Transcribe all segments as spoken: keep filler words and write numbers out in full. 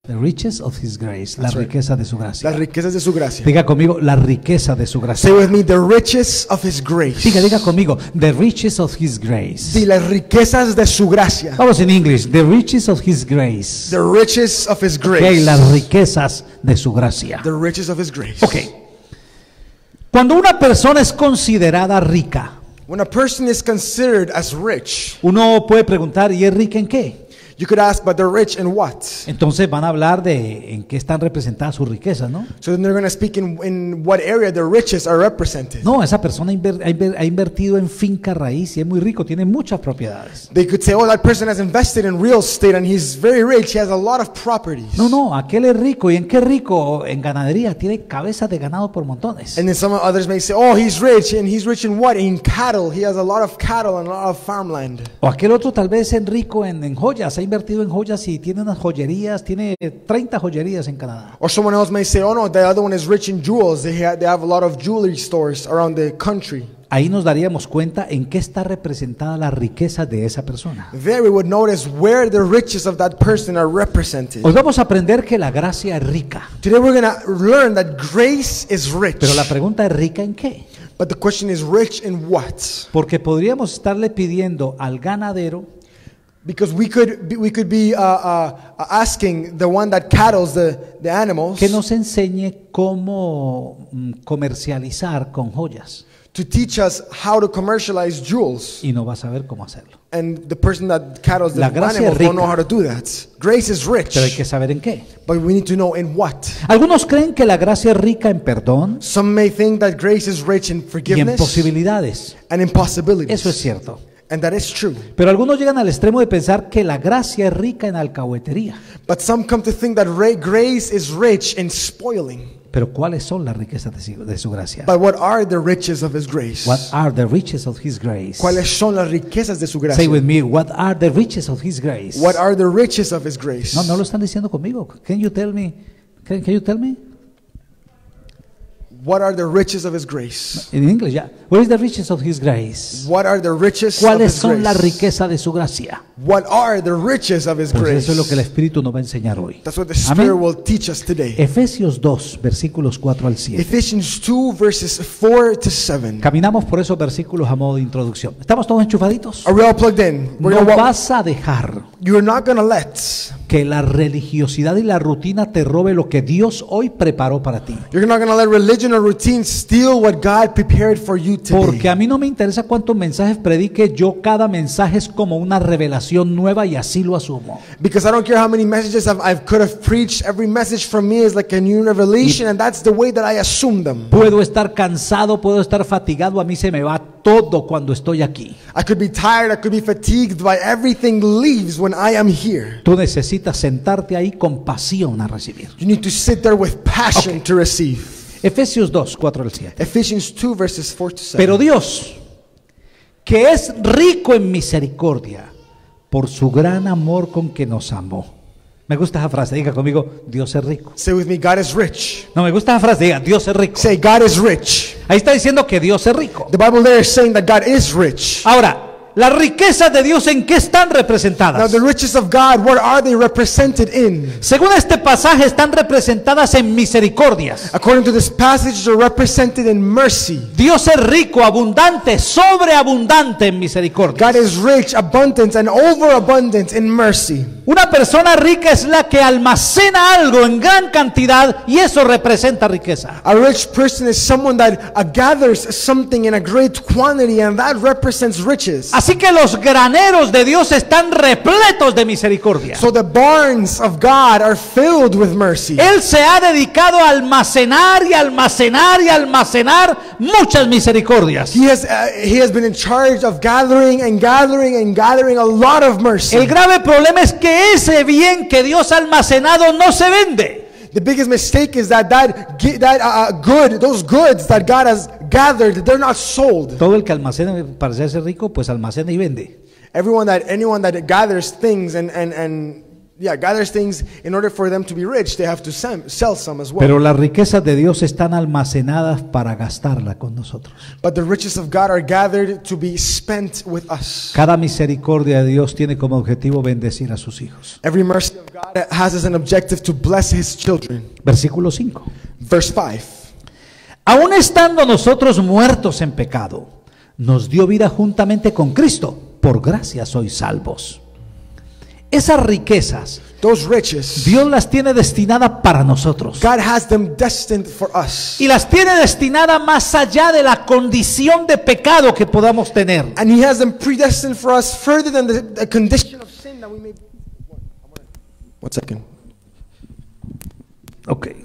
The riches of His grace, la That's right. riqueza de su gracia. Las riquezas de su gracia. Diga conmigo, la riqueza de su gracia. Say with me, the riches of His grace. Diga, diga conmigo, the riches of His grace. Sí, las riquezas de su gracia. Vamos en inglés, the riches of His grace. The riches of His grace. Ok, las riquezas de su gracia. The riches of His grace. Ok. Cuando una persona es considerada rica, When a person is considered as rich, uno puede preguntar, ¿y es rica en qué? you could ask, but they're rich in what? Entonces van a hablar de en qué están representadas sus riquezas, ¿no? So then they're going to speak in, in what area the riches are represented. No, esa persona inver- ha inver- ha invertido en finca raíz y es muy rico, tiene muchas propiedades. They could say, oh, that person has invested in real estate and he's very rich. He has a lot of properties. No, no, aquel es rico. ¿Y en qué rico? En ganadería, tiene cabezas de ganado por montones. And then some others may say, oh, he's rich. And he's rich in what? In cattle. He has a lot of cattle and a lot of farmland. O aquel otro tal vez es rico en, en joyas, ha invertido en joyas y tiene unas joyerías, tiene treinta joyerías en Canadá. Or someone else may say, oh, no, the other one is rich in jewels. They, ha- they have a lot of jewelry stores around the country. Ahí nos daríamos cuenta en qué está representada la riqueza de esa persona. There we would notice where the riches of that person are represented. Hoy vamos a aprender que la gracia es rica, Today we're going to learn that grace is rich. pero la pregunta es rica en qué. But the question is rich in what? Porque podríamos estarle pidiendo al ganadero Because we could be, we could be uh, uh, asking the one that cattles the, the animals que nos enseñe cómo mm, comercializar con joyas to teach us how to commercialize jewels. y no va a saber cómo hacerlo. And the person that cattles the La gracia animals es don't know rica. how to do that. Grace is rich, Pero hay que saber en qué. but we need to know in what. Algunos creen que la gracia es rica en perdón Some may think that grace is rich in y en forgiveness posibilidades. and in possibilities. Eso es cierto. And that is true. Pero algunos llegan al extremo de pensar que la gracia es rica en alcahuetería. But some come to think that ra- grace is rich in spoiling. Pero ¿cuáles son las riquezas de su, de su gracia? But what are the riches of His grace? What are the riches of His grace? ¿Cuáles son las riquezas de su Say gracia? with me, what are the riches of His grace? What are the riches of His grace? No, no lo están diciendo conmigo. Can you tell me? Can, can you tell me? What are the riches of His grace? En inglés ya. What is the riches of His grace? What are the riches of ¿Cuáles His son las grace? riquezas de su gracia? What are the riches of His Pues grace? eso es lo que el Espíritu nos va a enseñar hoy. That's what the Spirit Amén. will teach us today. Efesios dos, versículos cuatro al siete. Ephesians two verses four to seven. Caminamos por esos versículos a modo de introducción. ¿Estamos todos enchufaditos? Are we all plugged in? We're No gonna walk. vas a dejar You're not going to let que la religiosidad y la rutina te robe lo que Dios hoy preparó para ti. You're not going to let religion or routine steal what God prepared for you Porque today. a mí no me interesa cuántos mensajes predique, yo cada mensaje es como una revelación nueva y así lo asumo. Because I don't care how many messages I've, I could have preached. Every message from me is like a new revelation, and that's the way that I assume them. Puedo estar cansado, puedo estar fatigado, a mí se me va todo cuando estoy aquí. I could be tired, I could be fatigued, but everything leaves when I am here. Tú necesitas sentarte ahí con pasión a recibir. You need to sit there with passion Okay. to receive. Efesios dos, cuatro al siete. Ephesians two verses four to seven. Pero Dios, que es rico en misericordia, por su gran amor con que nos amó. Me gusta esa frase, diga conmigo, Dios es rico. Say with me, God is rich. No, me gusta esa frase, diga, Dios es rico. Say, God is rich. Ahí está diciendo que Dios es rico. The Bible there is saying that God is rich. Ahora, las riquezas de Dios, ¿en qué están Now, representadas? the riches of God, what are they represented in? Según este pasaje, están representadas en misericordias. According to this passage, they're represented in mercy. Dios es rico, abundante, sobreabundante en misericordia. God is rich, abundant, and overabundant in mercy. Una persona rica es la que almacena algo en gran cantidad y eso representa riqueza. A rich person is someone that uh, gathers something in a great quantity, and that represents riches. Así que los graneros de Dios están repletos de misericordia. So the barns of God are filled with mercy. Él se ha dedicado a almacenar y almacenar y almacenar muchas misericordias. He has, uh, he has been in charge of gathering and gathering and gathering a lot of mercy. El grave problema es que ese bien que Dios ha almacenado no se vende. The biggest mistake is that that, gi- that uh, uh, good, those goods that God has gathered, they're not sold. Todo el que almacena para hacerse rico, pues almacena y vende. Everyone that, anyone that gathers things and, and, and yeah, gathers things in order for them to be rich, they have to sem- sell some as well. Pero las riquezas de Dios están almacenadas para gastarla con nosotros. But the riches of God are gathered to be spent with us. Cada misericordia de Dios tiene como objetivo bendecir a sus hijos. Every mercy of God has as an objective to bless his children. Versículo cinco. Verse five. Aun estando nosotros muertos en pecado, nos dio vida juntamente con Cristo. Por gracia sois salvos. Esas riquezas, Those riches, Dios las tiene destinadas para nosotros. God has them destined for us. Y las tiene destinadas más allá de la condición de pecado que podamos tener. And he has them predestined for us further than the, the condition of sin that we may be. One second. Ok.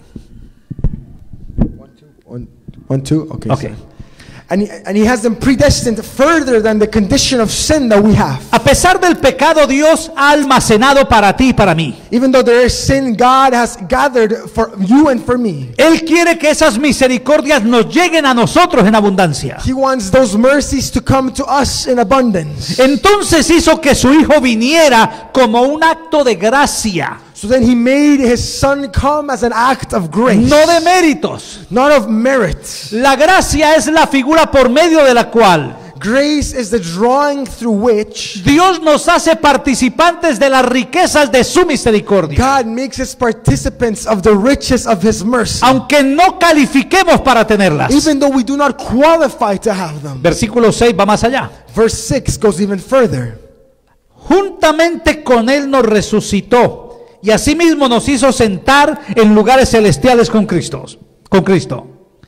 One, two, one, one, two. Okay. Ok. sorry. And he, and he has them predestined further than the condition of sin that we have. A pesar del pecado, Dios ha almacenado para ti y para mí. Even though there is sin, God has gathered for you and for me. Él quiere que esas misericordias nos lleguen a nosotros en abundancia. He wants those mercies to come to us in abundance. Entonces hizo que su Hijo viniera como un acto de gracia, So then he made his son come as an act of grace, no de méritos. not of merit. La gracia es la figura por medio de la cual Grace is the drawing through which Dios nos hace participantes de las riquezas de su misericordia, God makes us participants of the riches of his mercy, aunque no califiquemos para tenerlas. even though we do not qualify to have them. Versículo seis va más allá. Verse six goes even further. Juntamente con Él nos resucitó y asimismo nos hizo sentar en lugares celestiales con Cristo. Con Cristo.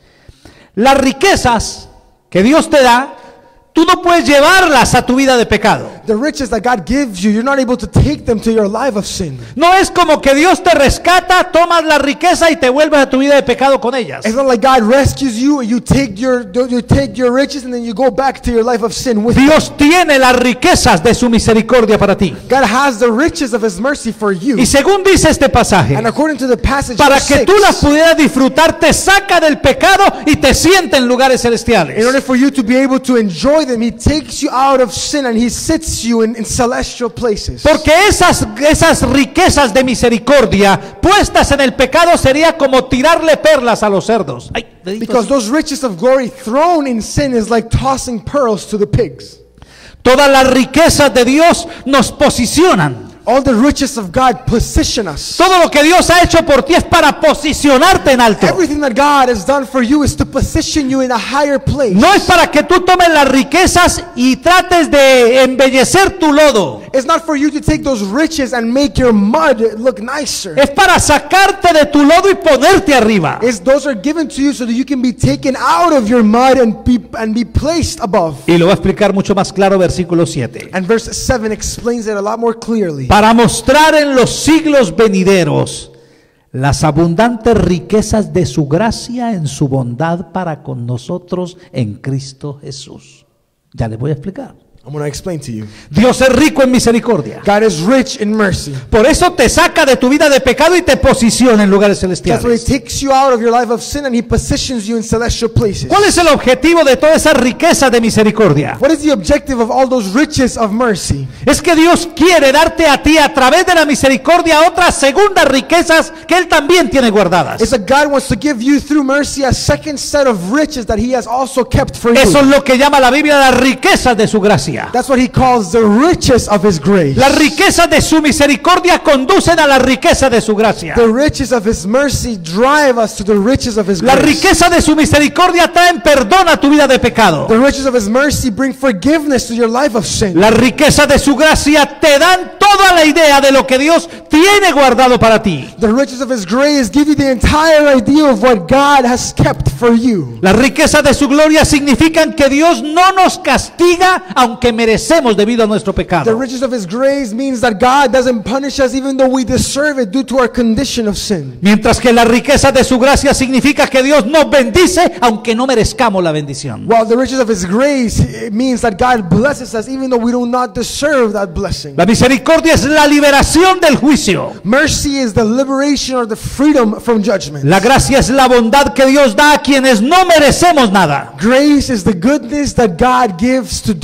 Las riquezas que Dios te da, tú no puedes llevarlas a tu vida de pecado. The riches that God gives you, you're not able to take them to your life of sin. No es como que Dios te rescata, tomas la riqueza y te vuelves a tu vida de pecado con ellas. It's not like God rescues you and you take your you take your riches and then you go back to your life of sin with them. Dios tiene las riquezas de su misericordia para ti. God has the riches of his mercy for you. Y según dice este pasaje, And according to the passage para verse que six, tú las pudieras disfrutar, te saca del pecado y te sienta en lugares in celestiales. order for you to be able to enjoy them, he takes you out of sin and he sits you in, in celestial places. Porque esas, esas riquezas de misericordia puestas en el pecado sería como tirarle perlas a los cerdos. Ay, deditos. Because those riches of glory thrown in sin is like tossing pearls to the pigs. Todas las riquezas de Dios nos posicionan. All the riches of God position us. Todo lo que Dios ha hecho por ti es para posicionarte en alto. Everything that God has done for you is to position you in a higher place. No es para que tú tomes las riquezas y trates de embellecer tu lodo. It's not for you to take those riches and make your mud look nicer. Es para sacarte de tu lodo y ponerte arriba. It's those are given to you so that you can be taken out of your mud and be, and be placed above. Y lo voy a explicar mucho más claro, versículo siete. And verse seven explains it a lot more clearly. Para mostrar en los siglos venideros las abundantes riquezas de su gracia en su bondad para con nosotros en Cristo Jesús. Ya les voy a explicar. I'm going to explain to you. Dios es rico en misericordia. God is rich in mercy. Por eso te saca de tu vida de pecado y te posiciona en lugares That's why he celestiales. takes you out of your life of sin and he positions you in celestial places. ¿Cuál es el objetivo de toda esa riqueza de misericordia? What is the objective of all those riches of mercy? Es que Dios quiere darte a ti a través de la misericordia otras segundas riquezas que Él también tiene guardadas. It's that God wants to give you through mercy a second set of riches that he has also kept for Eso es you. lo que llama la Biblia las riquezas de su gracia. That's what he calls the riches of his grace. Las riquezas de su misericordia conducen a la riqueza de su gracia. The riches of his mercy drive us to the riches of his La grace. riqueza de su misericordia traen perdón a tu vida de pecado. The riches of his mercy bring forgiveness to your life of sin. La riqueza de su gracia te dan toda la idea de lo que Dios tiene guardado para ti. The riches of his grace give you the entire idea of what God has kept for you. Las riquezas de su gloria significan que Dios no nos castiga aunque merecemos debido a nuestro The pecado. riches of his grace means that God doesn't punish us even though we deserve it due to our condition of sin. Mientras que la riqueza de su gracia significa que Dios nos bendice aunque no merezcamos la bendición. While the riches of his grace, it means that God blesses us even though we do not deserve that blessing. La misericordia es la liberación del juicio. Mercy is the liberation or the freedom from judgment. La gracia es la bondad que Dios da a quienes no merecemos nada. Grace is the goodness that God gives to those that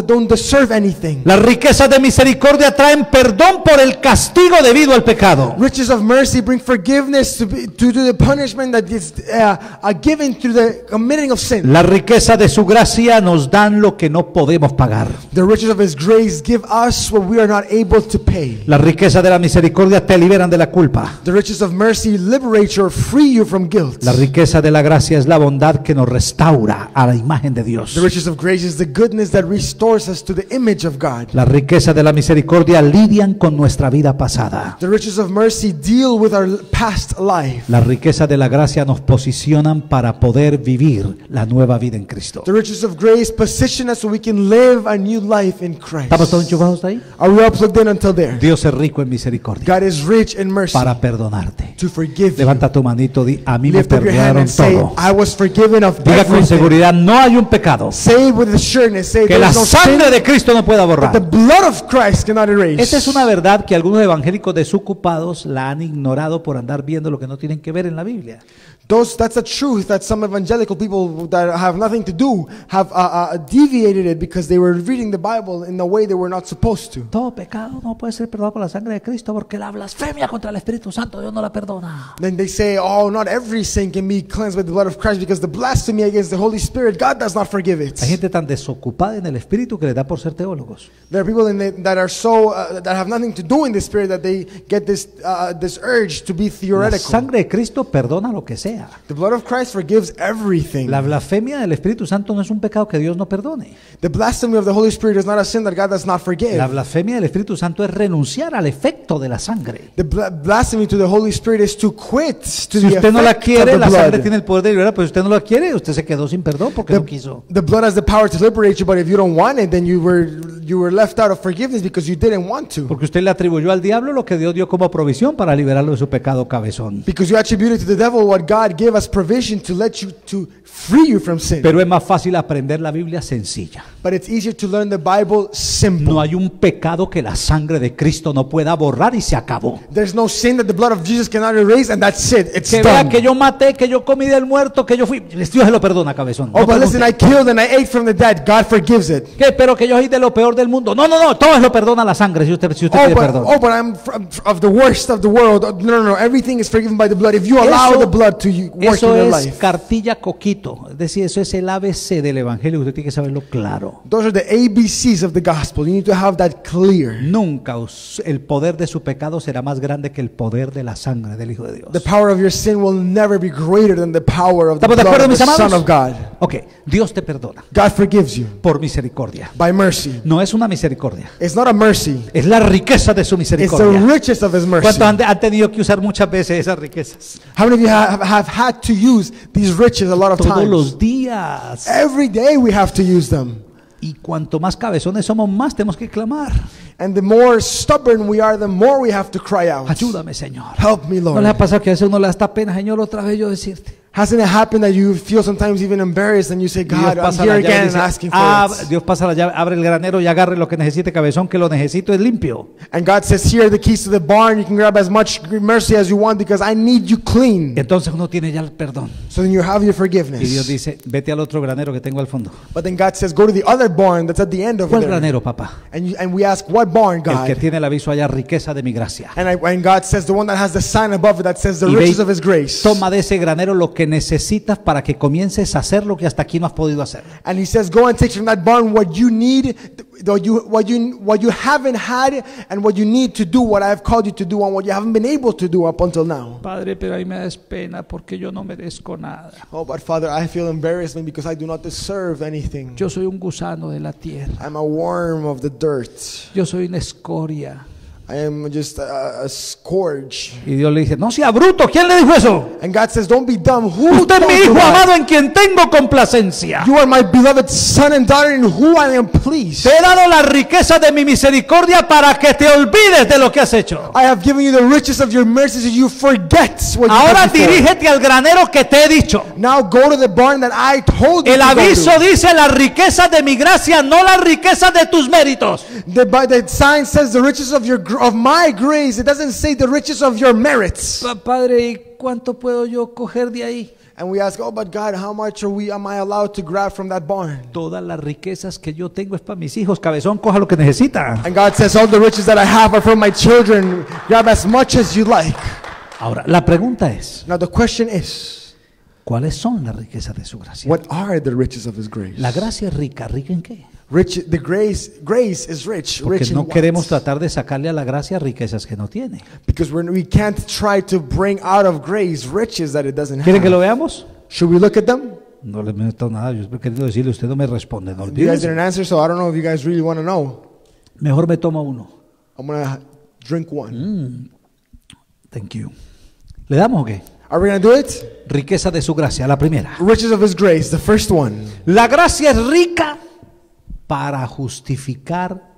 that don't deserve anything. Las riquezas de misericordia traen perdón por el castigo debido al pecado. Riches of mercy bring forgiveness to, be, to, to the punishment that is uh, uh, given through the committing of sin. La riqueza de su gracia nos dan lo que no podemos pagar. The riches of His grace give us what we are not able to pay. La riqueza de la misericordia te liberan de la culpa. The riches of mercy liberate you or free you from guilt. La riqueza de la gracia es la bondad que nos restaura a la imagen de Dios. The riches of grace is the goodness that restores us to the image of God. La riqueza de la misericordia lidian con nuestra vida pasada. The riches of mercy deal with our past life. La riqueza de la gracia nos posicionan para poder vivir la nueva vida en Cristo. The riches of grace position us so we can live a new life in Christ. ¿Estamos todos enchufados ahí? Are we all plugged in until there? Dios es rico en misericordia God is rich in mercy para perdonarte. to forgive you. Levanta tu manito, di, a mí me Lift up your hand perdonaron and say, todo. I was forgiven of Diga con everything. seguridad, no hay un pecado Say with assurance, say que la there's no sin sangre de Cristo no pueda that the borrar. blood of Christ cannot erase. Esta es una verdad que algunos evangélicos desocupados la han ignorado por andar viendo lo que no tienen que ver en la Biblia. Those, that's a truth that some evangelical people that have nothing to do have uh, uh, deviated it because they were reading the Bible in a way they were not supposed to. Todo pecado no puede ser perdonado por la sangre de Cristo porque la blasfemia contra el Espíritu Santo Dios no la perdona. Then they say, oh, not every sin can be cleansed by the blood of Christ because the blasphemy against the Holy Spirit, God does not forgive it. Hay gente tan desocupada en el Espíritu que les da por ser teólogos. There are people in the, that are so, uh, that have nothing to do in the Spirit that they get this, uh, this urge to be La theoretical. sangre de Cristo perdona lo que sea. The blood of Christ forgives everything. La blasfemia del Espíritu Santo no es un pecado que Dios no perdone. The blasphemy of the Holy Spirit is not a sin that God does not forgive. La blasfemia del Espíritu Santo es renunciar al efecto de la sangre. The bla- blasphemy to the Holy Spirit is to quit to Si the usted no la effect quiere, of la the sangre blood. tiene el poder de liberar, pero si usted no la quiere, usted se quedó sin perdón porque no quiso. The, the blood has the power to liberate you, but if you don't want it, then you were you were left out of forgiveness because you didn't want to. Porque usted le atribuyó al diablo lo que Dios dio como provisión para liberarlo de su pecado cabezón. Because you attributed to the devil what God gave as provision to let you to free you from sin. Pero es más fácil aprender la Biblia sencilla. But it's easier to learn the Bible simple. No hay un pecado que la sangre de Cristo no pueda borrar y se acabó. There's no sin that the blood of Jesus cannot erase, and that's it. It's Que done. vea que yo maté, que yo comí del muerto, que yo fui. Dios se lo perdona, cabezón. Oh, No but listen, pregunte. I killed and I ate from the dead. God forgives it. ¿Qué? Pero que yo soy de lo peor del mundo. No, no, no. Todo lo perdona la sangre si usted, si usted Oh pide but, perdón. oh, but I'm from, of the worst of the world. Oh, No, no, no. Everything is forgiven by the blood. If you allow Eso- the blood to you, work in Eso your es life. cartilla coquito. Es decir, eso es el A B C del Evangelio. Usted tiene que saberlo claro. Those are the A B Cs of the gospel. You need to have that clear. Nunca us- el poder de su pecado será más grande que el poder de la sangre del Hijo de Dios. The power of your sin will never be greater than the power of the ¿Estamos de blood acuerdo, of mis the amados? Son of God. Ok, Dios te perdona God forgives you por misericordia. by mercy. No es una misericordia, It's not a mercy. es la riqueza de su It's the misericordia. riches of His mercy. ¿Cuántos han, han tenido que usar muchas veces esas riquezas? How many of you have, have had to use these riches a lot of Todos times? los días. Every day we have to use them. Y cuanto más cabezones somos, más tenemos que clamar. And the more stubborn we are, the more we have to cry out. Ayúdame, Señor. Help me, ¿No Lord. les ha pasado que a veces uno le da esta pena, Señor, otra vez yo decirte? Hasn't it happened that you feel sometimes even embarrassed and you say, Y Dios God, I'm pasa here la llave y again dice, asking for "Ah, it. Dios pasa la llave, abre el granero y agarre lo que necesite, cabezón, que lo necesito es limpio. And God says, here are the keys to the barn. You can grab as much mercy as you want because I need you clean. Entonces uno tiene ya el perdón. So then you have your Y Dios forgiveness. dice, vete al otro granero que tengo al fondo. But then God says, go to the other barn that's at the end of ¿Cuál there. granero, papá? And, you, and we ask, what barn, El que God? tiene el aviso allá, riqueza de mi gracia. And, I, and God says, the one that has the sign above it that says the Y ve y riches of His grace. toma de ese granero lo que necesitas para que comiences a hacer lo que hasta aquí no has podido hacer. And He says, go and take from that barn what you need, what you, what you, what you haven't had, and what you need to do what I have called you to do, and what you haven't been able to do up until now. Padre, pero ahí me das pena porque yo no merezco nada. Oh, but Father, I feel embarrassment because I do not deserve anything. Yo soy un gusano de la tierra. I'm a worm of the dirt. Yo soy una escoria. I am just a, a scourge. Y Dios le dice, no sea bruto. ¿Quién le dijo eso? And God says, don't be dumb. Who Usted es told mi you hijo that? amado en quien tengo complacencia. You are my beloved son and daughter in who I am pleased. Te he dado la riqueza de mi misericordia para que te olvides de lo que has hecho. I have given you the riches of your mercy so you forget what you Ahora had before. dirígete al granero que te he dicho. Now go to the barn that I told you El to go aviso to. dice la riqueza de mi gracia, no la riqueza de tus méritos. The, by the sign says the riches of your gr- of my grace. It doesn't say the riches of your merits. Pa- Padre, ¿y cuánto puedo yo coger de ahí? And we ask, oh, but God, how much are we, am I allowed to grab from that barn? Todas las riquezas que yo tengo es para mis hijos. Cabezón, coja lo que necesita. And God says, all the riches that I have are for my children. Grab as much as you like. Ahora, la pregunta es, Now the question is, ¿cuáles son las riquezas de su gracia? what are the riches of His grace? La gracia es rica. ¿Rica en qué? Rich, the grace, grace is rich. Porque Rich in no what? queremos tratar de sacarle a la gracia riquezas que no tiene. Because we're, we can't try to bring out of grace riches that it doesn't ¿Quieren que lo have. veamos? Should we look at them? No les meto nada. Yo estoy queriendo decirle, usted no me responde. No You guys olvide. didn't answer, so I don't know if you guys really want to know. Mejor me tomo uno. I'm going to drink one. Thank you. ¿Le damos o qué? Are we going to do it? Riqueza de su gracia, la primera. Riches of His grace, the first one. La gracia es rica para justificar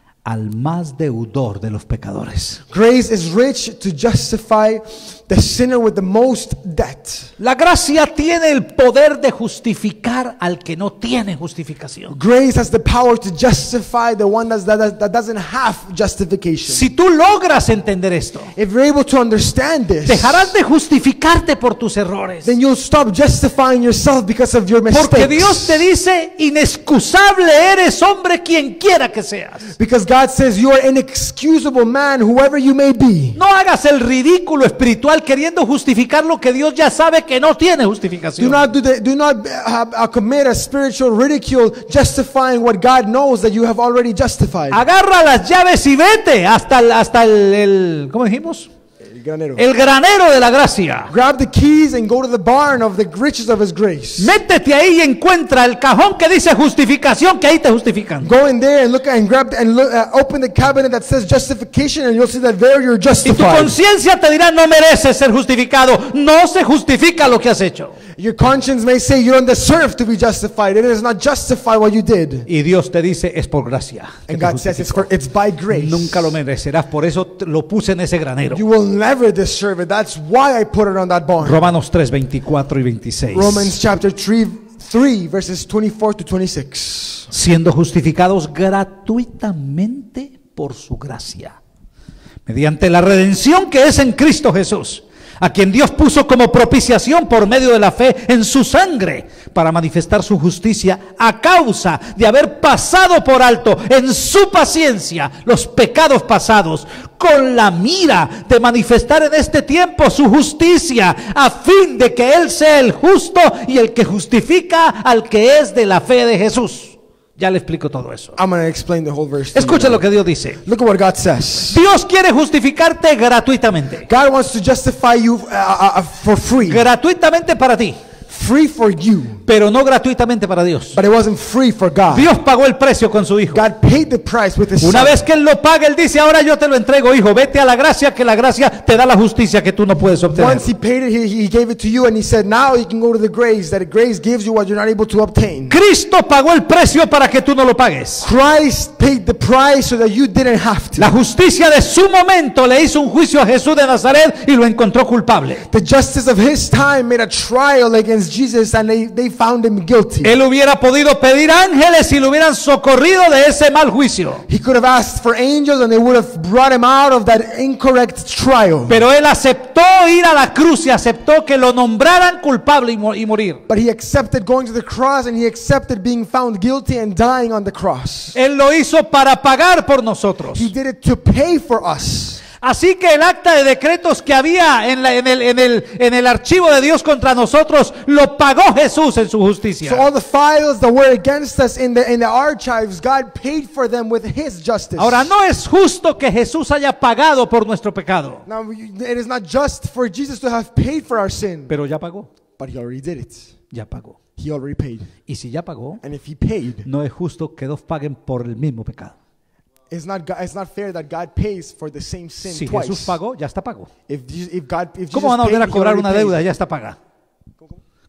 al más deudor de los pecadores. Grace is rich to justify the sinner with the most debt. La gracia tiene el poder de justificar al que no tiene justificación. Grace has the power to justify the one that's, that, that doesn't have justification. Si tú logras entender esto, If you're able to understand this, dejarás de justificarte por tus errores. then you'll stop justifying yourself because of your mistakes. Porque Dios te dice, inexcusable eres, hombre, quien quiera que seas. Because God says you are an inexcusable man, whoever you may be. No hagas el ridículo espiritual queriendo justificar lo que Dios ya sabe que no tiene Do justificación. not do the, do not uh, uh, commit a spiritual ridicule justifying what God knows that you have already justified. Agarra las llaves y vete hasta el, hasta el, el- ¿cómo dijimos? El granero. El granero de la gracia. Grab the keys and go to the barn of the riches of His grace. Métete ahí y encuentra el cajón que dice justificación, que ahí te justifican. Go in there and look and grab and look, uh, open the cabinet that says justification, and you'll see that there you're Y tu justified. conciencia te dirá, no mereces ser justificado. No se justifica lo que has hecho. Your conscience may say you don't deserve to be justified. It is not justified what you did. Y Dios te dice, es por gracia. que And te God says it's, justificó. for, it's by grace. Nunca lo merecerás, por eso te- lo puse en ese granero. You will never deserve it. That's why I put it on that barn. Romanos tres, veinticuatro y veintiséis. Romans chapter three, three verses twenty-four to twenty-six. Siendo justificados gratuitamente por su gracia, mediante la redención que es en Cristo Jesús, a quien Dios puso como propiciación por medio de la fe en su sangre, para manifestar su justicia a causa de haber pasado por alto en su paciencia los pecados pasados, con la mira de manifestar en este tiempo su justicia, a fin de que Él sea el justo y el que justifica al que es de la fe de Jesús. Ya le explico todo eso. I'm going to explain the whole verse. to you Escucha now. lo que Dios dice. Look at what God says. Dios quiere justificarte gratuitamente. God wants to justify you uh, uh, uh, for free. Gratuitamente para ti, Free for you. pero no gratuitamente para Dios. But it wasn't free for God. Dios pagó el precio con su Hijo. God paid the price with His Una Son. vez que Él lo paga, Él dice, ahora yo te lo entrego, hijo. Vete a la gracia, que la gracia te da la justicia que tú no puedes obtener. Once He paid it, he, he gave it to you, and He said, now you can go to the grace, that grace gives you what you're not able to obtain. Cristo pagó el precio para que tú no lo pagues. Christ paid the price so that you didn't have to. La justicia de su momento le hizo un juicio a Jesús de Nazaret y lo encontró culpable. The justice of His time made a trial against Jesus, and they, they found Him guilty. Él hubiera podido pedir ángeles y lo hubieran socorrido de ese mal juicio. He could have asked for angels, and they would have brought Him out of that incorrect trial. Pero Él aceptó ir a la cruz y aceptó que lo nombraran culpable y, mo- y morir. But He accepted going to the cross, and He accepted being found guilty and dying on the cross. Él lo hizo para pagar por nosotros. He did it to pay for us. Así que el acta de decretos que había en, la- en el, en el- en el archivo de Dios contra nosotros, lo pagó Jesús en su So justicia. all the files that were against us in the in the archives, God paid for them with His justice. Ahora, no es justo que Jesús haya pagado por nuestro pecado, Now we- it is not just for Jesus to have paid for our sin, pero ya pagó, but He already did it. ya pagó. He already paid. Y si ya pagó, And if He paid, no es justo que dos paguen por el mismo pecado. it's not go- it's not fair that God pays for the same sin Si twice. Jesús pagó, ya está pago. If Je- if God if ¿Cómo Jesus van a volver paid, a He cobrar already una paid. deuda? Ya está paga.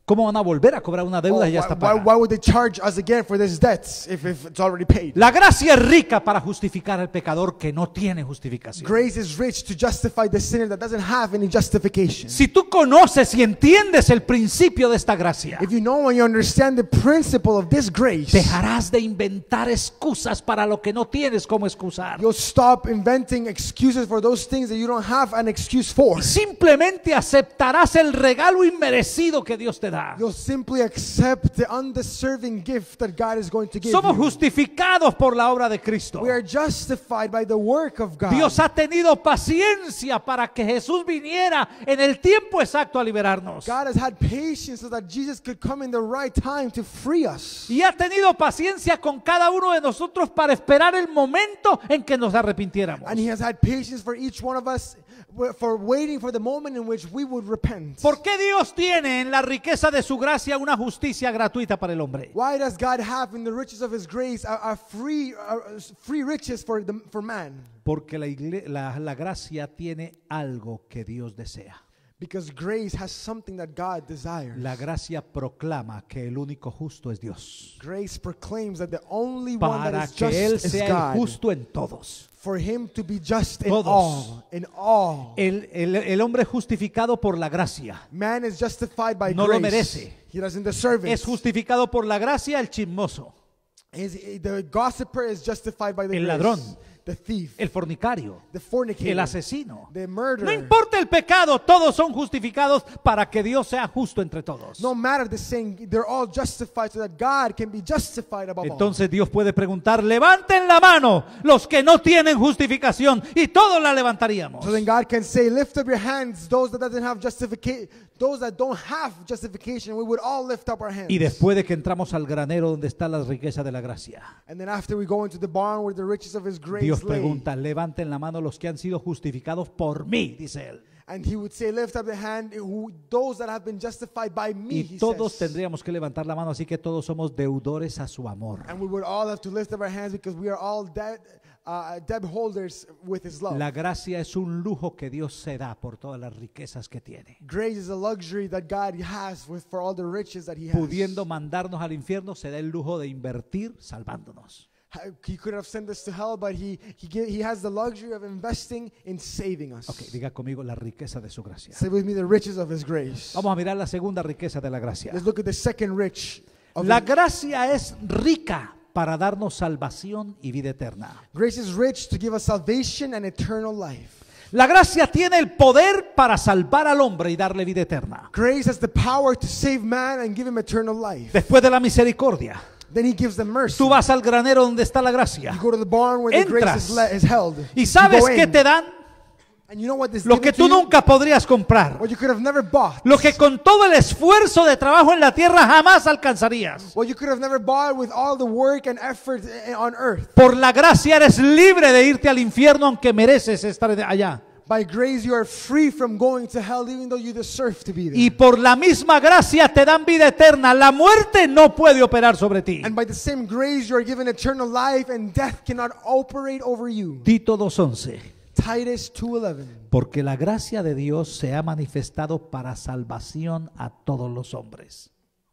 ¿Cómo van a volver a cobrar una deuda Oh, y ya why, está why, pagada? why would they charge us again for this debt if, if it's already paid? La gracia es rica para justificar al pecador que no tiene justificación. Grace is rich to justify the sinner that doesn't have any justification. Si tú conoces y entiendes el principio de esta gracia, If you know and you understand the principle of this grace, dejarás de inventar excusas para lo que no tienes como excusar. you'll stop inventing excuses for those things that you don't have an excuse for. Simplemente aceptarás el regalo inmerecido que Dios te da. You'll simply accept the undeserving gift that God is going to give Somos you. justificados por la obra de Cristo. We are justified by the work of God. Dios ha tenido paciencia para que Jesús viniera en el tiempo exacto a liberarnos. God has had patience so that Jesus could come in the right time to free us. Y ha tenido paciencia con cada uno de nosotros para esperar el momento en que nos arrepintiéramos. And He has had patience for each one of us for waiting for the moment in which we would repent. ¿Por qué Dios tiene en la riqueza de su gracia una justicia gratuita para el hombre? Why does God have in the riches of His grace a, a free, a, free riches for, the, for man? Porque la, igle- la, la gracia tiene algo que Dios desea. Because grace has something that God desires. La gracia proclama que el único justo es Dios, Grace proclaims that the only one para that is just que Él is sea el God. justo en todos. For Him to be just in Todos. all. In all. El, el, el hombre justificado por la gracia Man is justified by No lo grace. merece. He doesn't deserve it. es justificado por la gracia el chismoso, Is- the gossiper is justified by the El grace. ladrón. The thief. el fornicario, The fornicator. el asesino. The murderer. No importa el pecado, todos son justificados para que Dios sea justo entre todos. No matter the sin, they're all justified so that God can be justified above all. Entonces Dios puede preguntar, levanten la mano los que no tienen justificación, y todos la levantaríamos. So then God can say, lift up your hands, those that doesn't have justification, those that don't have justification, we would all lift up our hands. Y después de que entramos al granero donde está la riqueza de la gracia, And then after we go into the barn where the riches of His grace Dios lay, pregunta, levanten la mano los que han sido justificados por mí, dice él. and He would say, lift up the hand, who, those that have been justified by me, Y He todos says. tendríamos que levantar la mano, así que todos somos deudores a su amor. And we would all have to lift up our hands because we are all debt, uh, debt holders with His love. La gracia es un lujo que Dios se da por todas las riquezas que tiene. Grace is a luxury that God has with, for all the riches that He has. Pudiendo mandarnos al infierno, se da el lujo de invertir salvándonos. He could have sent us to hell, but he, he, gi- he has the luxury of investing in saving us. Ok, diga conmigo la riqueza de su gracia. Say with me the riches of His grace. Vamos a mirar la segunda riqueza de la gracia. Let's look at the second rich. Of La His- gracia es rica para darnos salvación y vida eterna. grace is rich to give us salvation and eternal life. La gracia tiene el poder para salvar al hombre y darle vida eterna. Grace has the power to save man and give him eternal life. Después de la misericordia, Then He gives them mercy. tú vas al granero donde está la gracia. You go to the barn where the grace Entras. is, le- is held. ¿Y You sabes go qué in. te dan? And you know what this Lo given que to tú you? nunca podrías comprar. What you could have never bought. Lo que con todo el esfuerzo de trabajo en la tierra jamás alcanzarías. What you could have never bought with all the work and effort eh, on earth. Por la gracia eres libre de irte al infierno aunque mereces estar allá. By grace you are free from going to hell even though you deserve to be there. Y por la misma gracia te dan vida eterna. La muerte no puede operar sobre ti. And by the same grace you are given eternal life and death cannot operate over you. Tito dos once. Titus two eleven. Porque la gracia de Dios se ha manifestado para salvación a todos los hombres.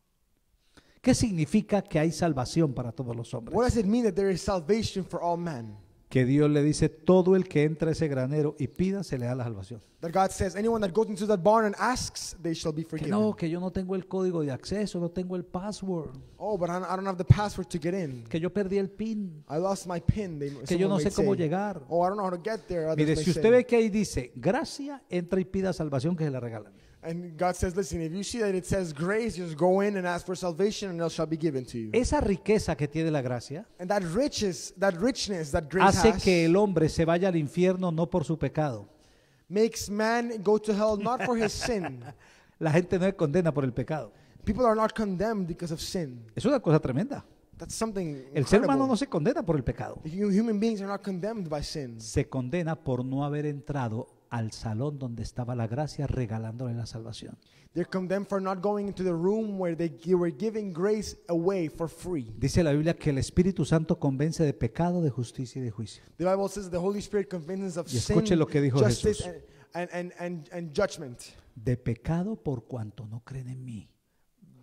¿Qué significa que hay salvación para todos los What hombres? does it mean that there is salvation for all men? Que Dios le dice, todo el que entra a ese granero y pida, se le da la salvación. That God says anyone that goes into that barn and asks, they shall be Que forgiven. no, que yo no tengo el código de acceso, no tengo el password, Oh, but I don't, I don't have the password to get in. que yo perdí el PIN, I lost my pin. They, que yo someone no sé may cómo say. llegar. Oh, I don't know how to get there. Others Mire, may si usted say. ve que ahí dice, gracia, entra y pida salvación, que se la regalan. And God says, listen, if you see that it says grace, just go in and ask for salvation and it shall be given to you. Esa riqueza que tiene la gracia And that riches, that richness that grace hace has que el hombre se vaya al infierno no por su pecado. makes man go to hell not for his sin. La gente no se condena por el pecado. People are not condemned because of sin. Es una cosa tremenda. That's something El ser humano incredible. no se condena por el pecado. Hu- Human beings are not condemned by sin. Se condena por no haber entrado al salón donde estaba la gracia regalándole la salvación. They're condemned for not going into the room where they gi- were giving grace away for free. Dice la Biblia que el Espíritu Santo convence de pecado, de justicia y de juicio. The Bible says the Holy Spirit convinces of Y sin, escuche lo que dijo justice, Jesús. and, and, and, and, and judgment. De pecado por cuanto no creen en mí.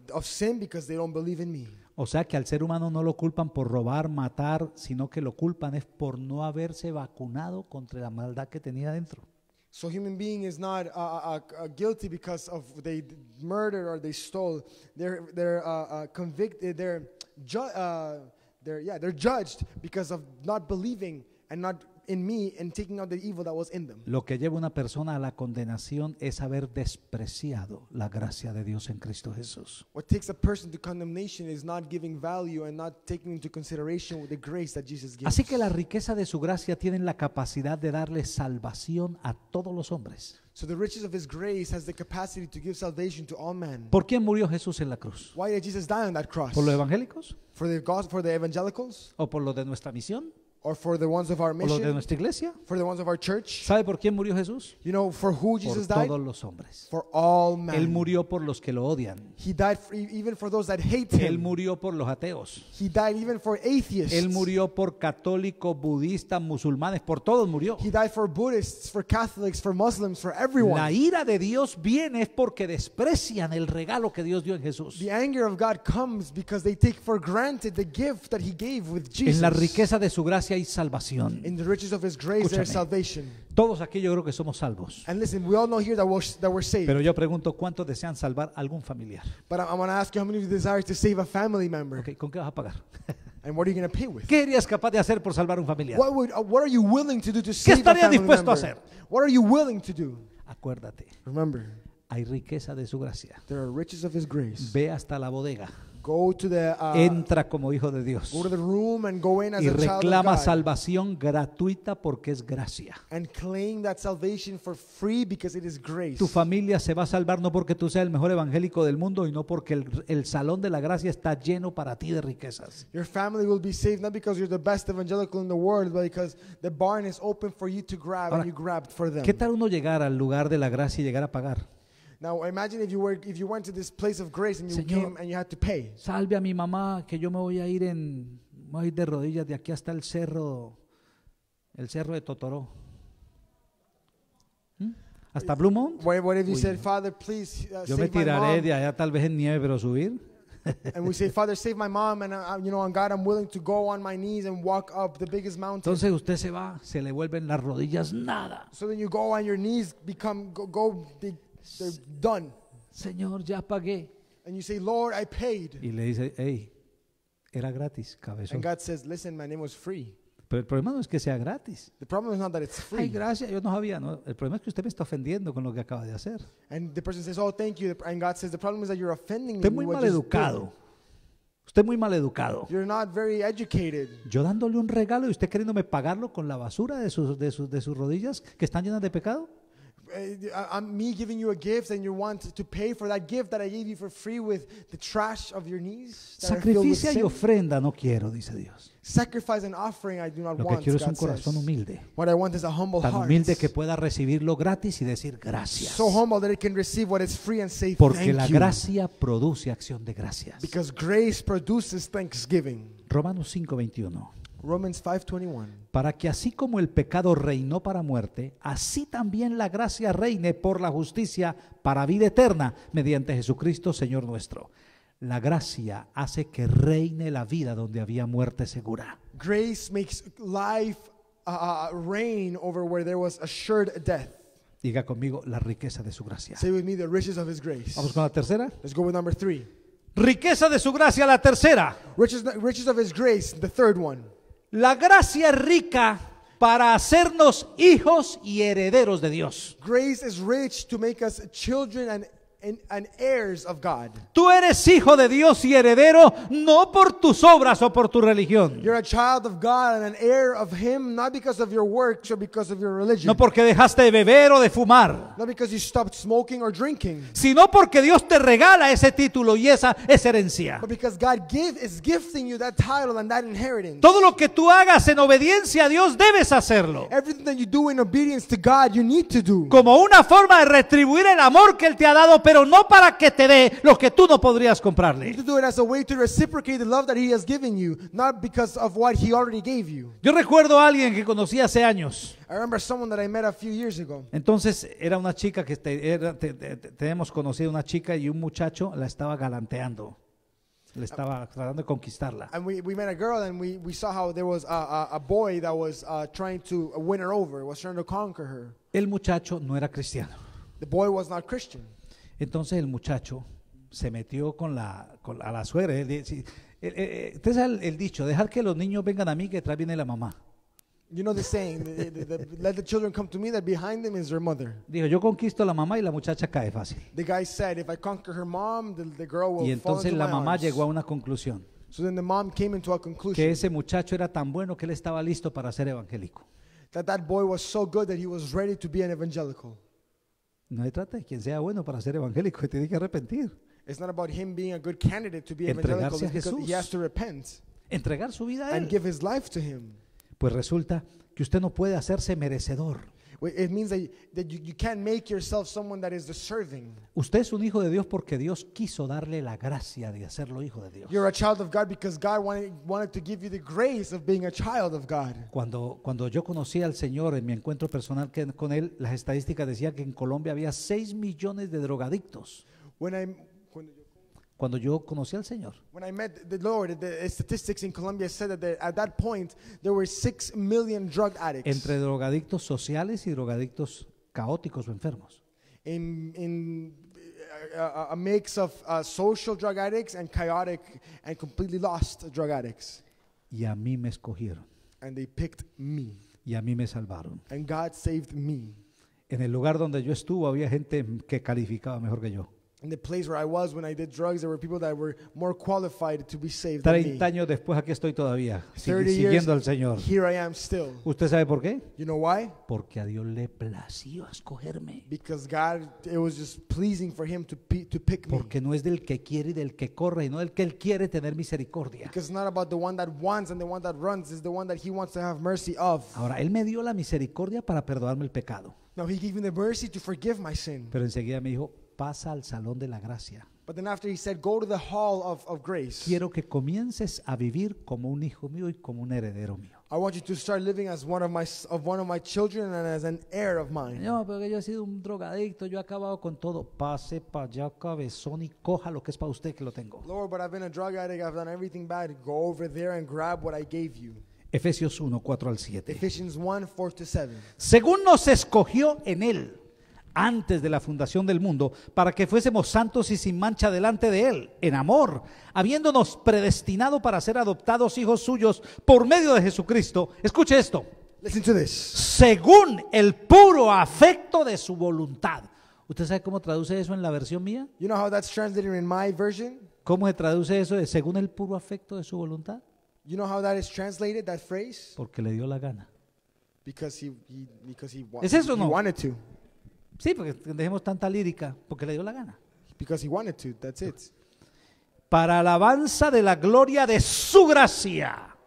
of sin because they don't believe in me. O sea que al ser humano no lo culpan por robar, matar, sino que lo culpan es por no haberse vacunado contra la maldad que tenía dentro. So human being is not uh, uh, uh, guilty because of they murdered or they stole. They're they're uh, uh, convicted. They're ju- uh, they're yeah they're judged because of not believing and not in me and taking out the evil that was in them. Lo que lleva una persona a la condenación es haber despreciado la gracia de Dios en Cristo Jesús. What takes a person to condemnation is not giving value and not taking into consideration the grace that Jesus gives. Así que la riqueza de su gracia tiene la capacidad de darle salvación a todos los hombres. So the riches of His grace has the capacity to give salvation to all men. ¿Por quién murió Jesús en la cruz? Why did Jesus die on that cross? ¿Por los evangélicos? For the gospel, for the evangelicals, ¿O por los de nuestra misión? or for the ones of our ¿O los de mission, nuestra iglesia? for the ones of our church? ¿Sabe por quién murió Jesús? You know, for who Por Jesus died? todos los hombres. For all men. Él murió por los que lo odian. He died for, even for those that hate Él Him. murió por los ateos. He died even for atheists. Él murió por católicos, budistas, musulmanes, por todos murió. He died for Buddhists, for Catholics, for Muslims, for everyone. La ira de Dios viene es porque desprecian el regalo que Dios dio en Jesús. The anger of God comes because they take for granted the gift that He gave with Jesus. En la riqueza de su gracia hay salvación. In the riches of His grace, there is Escúchame. salvation. Todos aquí yo creo que somos salvos. And listen, we all know here that we're, that we're saved. Pero yo pregunto, ¿cuántos desean salvar algún familiar? But I, I want to ask you, how many of you desire to save a family member? Okay, ¿con qué vas a pagar? And what are you going to pay with? ¿Qué serías capaz de hacer por salvar un familiar? What, would, uh, what are you willing to do to save a estaría family dispuesto a member? hacer? What are you willing to do? Acuérdate, Remember, hay riqueza de su gracia. there are riches of His grace. Ve hasta la bodega, Go to the uh, entra como hijo de Dios go to the room and go in as y a child of reclama God salvación gratuita porque es gracia. and claim that salvation for free because it is grace. Tu familia se va a salvar no porque tú seas el mejor evangélico del mundo y no porque el, el salón de la gracia está lleno para ti de riquezas. Your family will be saved not because you're the best evangelical in the world, but because the barn is open for you to grab Ahora, and you grabbed for them. ¿Qué tal uno llegar al lugar de la gracia y llegar a pagar? Now imagine if you were if you went to this place of grace and you Señor, came and you had to pay. Salve a mi mamá que yo me voy a ir en me voy a ir de rodillas de aquí hasta el cerro el cerro de Totoró. ¿Mm? Hasta Blue Mount. What, what if you Uy, said, no. Father, please uh, Yo me save my tiraré mom? de allá tal vez en nieve pero subir. And we say, Father, save my mom, and uh, you know, on God, I'm willing to go on my knees and walk up the biggest mountain. Entonces usted se va, se le vuelven las rodillas nada. So then you go on your knees, become go, go they, they're done, Señor, ya pagué. and you say, Lord, I paid. Y le dice, hey, era gratis, cabezón. And God says, listen, man, it was free. Pero el problema no es que sea gratis. The problem is not that it's Ay, free. gracias, yo no sabía. No. El problema es que usted me está ofendiendo con lo que acaba de hacer. And the person says, oh, thank you. And God says, the problem is that you're offending me. Usted es muy with what mal you just did. educado. Usted es muy mal educado. You're not very educated. Yo dándole un regalo y usted queriéndome pagarlo con la basura de sus, de sus, de sus rodillas que están llenas de pecado. Uh, I- I'm me giving you a gift, and you want to pay for that gift that I gave you for free with the trash of your knees. that are filled with Sacrificia y sin. ofrenda no quiero, dice Dios. Sacrifice and offering I do not Lo que want. quiero es un God says. corazón humilde. What I want is a humble Tan heart. humilde que pueda recibirlo gratis y decir gracias. So humble that it can receive what is free and say Porque thank la you. gracia produce acción de gracias. Because grace produces thanksgiving. Romanos cinco veintiuno. Romans five twenty-one. Para que así como el pecado reinó para muerte, así también la gracia reine por la justicia para vida eterna mediante Jesucristo Señor nuestro. La gracia hace que reine la vida donde había muerte segura. Grace makes life uh, uh, reign over where there was assured death. Diga conmigo la riqueza de su gracia. Say with me the riches of His grace. Vamos con la tercera. Let's go with number three. Riqueza de su gracia, la tercera. Riches, riches of His grace, the third one. La gracia es rica para hacernos hijos y herederos de Dios. Grace is rich to make us children and, and, and heirs of God. Tú eres hijo de Dios y heredero no por tus obras o por tu religión. You're a child of God and an heir of Him, not because of your works or because of your religion. No porque dejaste de beber o de fumar, Not because you stopped smoking or drinking, sino porque Dios te regala ese título y esa, esa herencia. but because God give, is gifting you that title and that inheritance. Todo lo que tú hagas en obediencia a Dios debes hacerlo. Everything that you do in obedience to God, you need to do. Como una forma de retribuir el amor que Él te ha dado, pero pero no para que te dé lo que tú no podrías You comprarle. need to do it as a way to reciprocate the love that He has given you, not because of what He already gave you. Yo recuerdo a alguien que conocí hace años. I remember someone that I met a few years ago. Entonces era una chica que te- era- te- te- te- tenemos conocido una chica y un muchacho la estaba galanteando. Le estaba tratando de conquistarla. And we, we met a girl, and we, we saw how there was a, a, a boy that was uh, trying to win her over, was trying to conquer her. El muchacho no era cristiano. The boy was not Christian. Entonces el muchacho se metió con la, con la, a la suegra. Él dice- eh, eh, Usted sabe el, el dicho, dejar que los niños vengan a mí, que detrás viene la mamá. You know the saying, the, the, the, let the children come to me, that behind them is their mother. Dijo, yo conquisto a la mamá y la muchacha cae fácil. The guy said, if I conquer her mom, the, the girl will Y fall entonces into la my mamá arms. llegó a una conclusión, So then the mom came into a que conclusion ese muchacho era tan bueno que él estaba listo para ser evangélico. that that boy was so good that he was ready to be an evangelical. No se trata de quien sea bueno para ser evangélico, se tiene que arrepentir, It's not about him being a good candidate to be Entregarse evangelical. a It's because Jesús. he has to repent entregar su vida a and él. give his life to him. Pues resulta que usted no puede hacerse merecedor. Well, It means that, that you, you can't make yourself someone that is deserving. Usted es un hijo de Dios porque Dios quiso darle la gracia de hacerlo hijo de Dios. You're a child of God because God wanted, wanted to give you the grace of being a child of God. Cuando, cuando yo conocí al Señor en mi encuentro personal que- con Él, las estadísticas decían que en Colombia había seis millones de drogadictos. When I, when, Cuando yo conocí al Señor, when I met the Lord, the statistics in Colombia said that there, at that point there were six million drug addicts. entre drogadictos sociales y drogadictos caóticos o enfermos. in in uh, a, a mix of uh, social drug addicts and chaotic and completely lost drug addicts. Y a mí me escogieron And they picked me. y a mí me salvaron. And God saved me. En el lugar donde yo estuve había gente que calificaba mejor que yo. In the place where I was when I did drugs, there were people that were more qualified to be saved than me. treinta años después aquí estoy todavía, sigui- thirty years, siguiendo al Señor. here I am still. ¿Usted sabe por qué? You know why? Porque a Dios le plació escogerme. Because God, it was just pleasing for Him to, pe- to pick me. Porque no es del que quiere y del que corre, y no del que Él quiere tener misericordia. Because it's not about the one that wants and the one that runs, it's the one that He wants to have mercy of. Ahora, Él me dio la misericordia para perdonarme el pecado. Now He gave me the mercy to forgive my sin. Pero enseguida me dijo, pasa al salón de la gracia. But then after He said, go to the hall of, of grace. Quiero que comiences a vivir como un hijo mío y como un heredero mío. I want you to start living as one of my of one of my children and as an heir of mine. No, porque yo he sido un drogadicto, yo he acabado con todo. Pase para allá, cabezón, y coja lo que es para usted que lo tengo. Lord, but I've been a drug addict, I've done everything bad. Go over there and grab what I gave you. Efesios uno, cuatro al siete. Ephesians one, four to seven. Según nos escogió en Él antes de la fundación del mundo, para que fuésemos santos y sin mancha delante de Él, en amor, habiéndonos predestinado para ser adoptados hijos suyos por medio de Jesucristo. Escuche esto, Listen to this. según el puro afecto de su voluntad. ¿Usted sabe cómo traduce eso en la versión mía? You know how that's translated in my version? ¿Cómo se traduce eso de según el puro afecto de su voluntad? You know how that is translated, that phrase? Porque le dio la gana. Because he, he because he, wa- ¿Es eso o he no? wanted to. Sí, porque dejemos tanta lírica, porque le dio la gana. Because he wanted to. That's it. Para alabanza de la gloria de su gracia,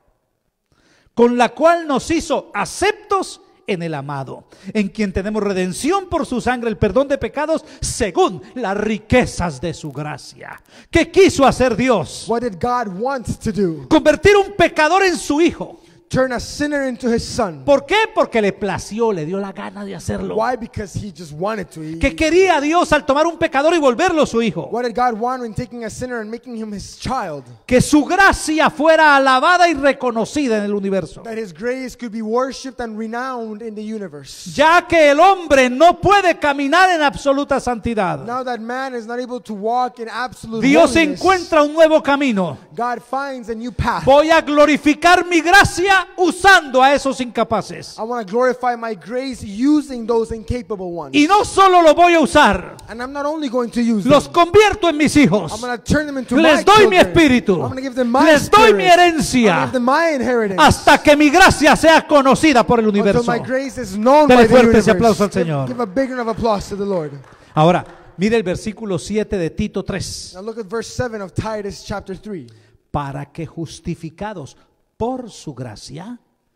con la cual nos hizo aceptos en el amado, en quien tenemos redención por su sangre, el perdón de pecados, según las riquezas de su gracia. ¿Qué quiso hacer Dios? What did God want to do? Convertir un pecador en su hijo. Turn a sinner into His son. ¿Por qué? Porque le plació, le dio la gana de hacerlo. Why? Because He just wanted to. He- ¿Qué quería Dios al tomar un pecador y volverlo su hijo? What did God want when taking a sinner and making him His child? Que su gracia fuera alabada y reconocida en el universo. That His grace could be worshipped and renowned in the universe. Ya que el hombre no puede caminar en absoluta santidad, Now that man is not able to walk in absolute Dios holiness, encuentra un nuevo camino. God finds a new path. Voy a glorificar mi gracia usando a esos incapaces. I want to glorify my grace using those incapable ones. Y no solo lo voy a usar, And I'm not only going to use los them. convierto en mis hijos. I'm going to turn them into Les my doy mi children. espíritu. I'm going to give them my Les doy spirit. mi I'm gonna herencia give them my inheritance. hasta que mi gracia sea conocida por el Until universo. my grace is known Dele by the fuerte universe. ese aplauso al Give- Señor. Give a big round of applause to the Lord. Ahora, mire el versículo siete de Tito tres. Now look at verse seven of Titus chapter three. Para que justificados por su gracia,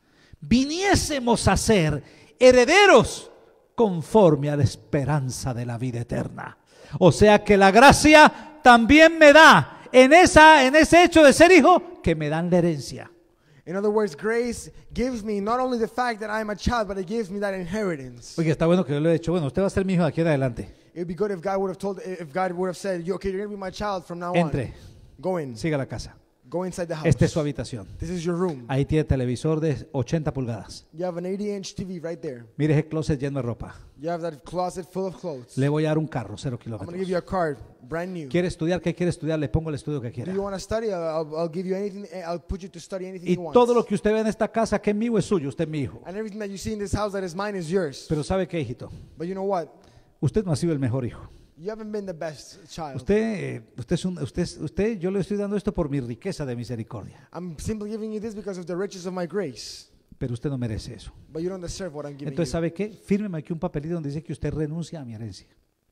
viniésemos a ser herederos conforme a la esperanza de la vida eterna. O sea que la gracia también me da en, esa, en ese hecho de ser hijo que me dan la herencia. In other words, grace gives me not only the fact that I'm a child, but it gives me that inheritance. Oye, está bueno que yo le he dicho, bueno, usted va a ser mi hijo de aquí en adelante. It would be good if God would have told, if God would have said, "You- okay, you're going to be my child from now Entre, on. Go in. siga la casa. Go inside the house. Esta es su habitación. This is your room. Ahí tiene televisor de ochenta pulgadas. You have an eighty inch T V right there. Mire ese closet lleno de ropa. You have that closet full of clothes. Le voy a dar un carro, cero I'm going to give kilómetros. you a car, brand new. ¿Quiere estudiar? ¿Qué quiere estudiar? Le pongo el estudio que Do quiera. you want to study? I'll, I'll give you anything. I'll put you to study anything Y you want. todo lo que usted ve en esta casa que es mío es suyo, usted es mi hijo. And everything that you see in this house that is mine is yours. Pero ¿sabe qué, hijito? But you know what? Usted no ha sido el mejor hijo. You haven't been the best child. Usted, eh, usted, es un, usted, usted, yo le estoy dando esto por mi riqueza de misericordia. I'm simply giving you this because of the riches of my grace. Pero usted no merece eso. But you don't deserve what I'm giving Entonces, you. ¿sabe qué? Fírmeme aquí un papelito donde dice que usted renuncia a mi herencia.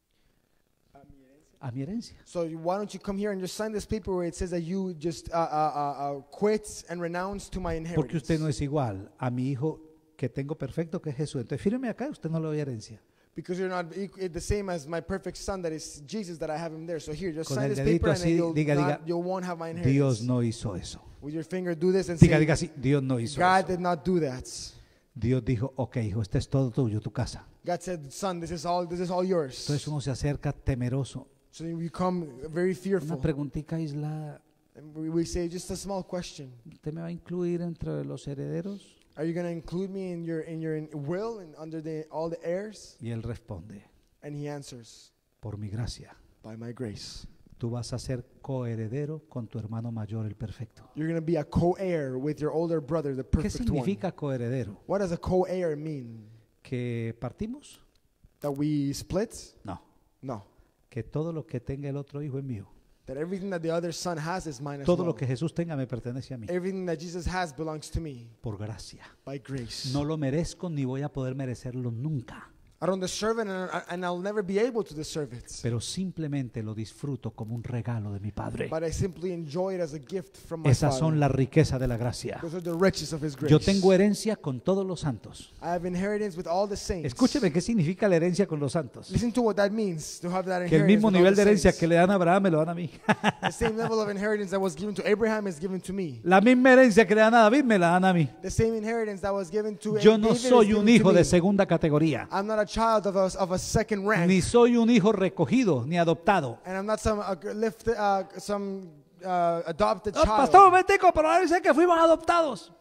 A mi herencia. So you- why don't you come here and just sign this paper where it says that you just uh, uh, uh, uh, quit and renounce to my Porque usted no inheritance? es igual a mi hijo que tengo perfecto, que es Jesús. Entonces, fírmeme acá, usted no le doy herencia. Because you're not equ- the same as my perfect son that is Jesus that I have him there. So here, just Con sign el this dedito paper and then así, you'll, diga, not- diga, you won't have my inheritance. Dios no hizo eso. With your finger, do this and Diga, say, diga así, Dios no hizo God eso. did not do that. Dios dijo, ok, hijo, este es todo tuyo, tu casa. God said, son, this is all, this is all yours. Entonces uno se acerca temeroso. So you become very Una fearful. preguntita aislada. And we, we say just a small question. ¿Usted me va a incluir entre los herederos? Are you going to include me in your in your in will and under the all the heirs? Y él responde, And he answers, por mi gracia, by my grace. tú vas a ser coheredero con tu hermano mayor, el perfecto. You're going to be a co-heir with your older brother, the ¿Qué perfect one. significa coheredero? What does a co-heir mean? ¿Que partimos? That we split? No. No. Que todo lo que tenga el otro hijo es mío. That everything that the other son has is mine as Todo well. lo que Jesús tenga me pertenece a mí. Everything that Jesus has belongs to me Por gracia. by grace. No lo merezco ni voy a poder merecerlo nunca. I don't deserve it, and, I- and I'll never be able to deserve it. Pero simplemente lo disfruto como un regalo de mi Padre. But I simply enjoy it as a gift from my Esas Father. son las riquezas de la gracia. Those are the riches of His grace. Yo tengo herencia con todos los santos. I have inheritance with all the saints. Escúcheme, ¿qué significa la herencia con los santos? Listen to what that means to have that Que el inheritance mismo with all nivel the de herencia saints. que le dan a Abraham me lo dan a mí. The same level of inheritance that was given to Abraham is given to me. La misma herencia que le dan a David me la dan a mí. The same inheritance that was given to Yo no David is soy given un to hijo me. de segunda categoría. I'm not a child of a, of a second rank. Ni soy un hijo recogido ni adoptado. And I'm not some uh, lift, uh, some uh, adopted Oh, child. pastor, un momentico, pero la Biblia dice que fuimos adoptados.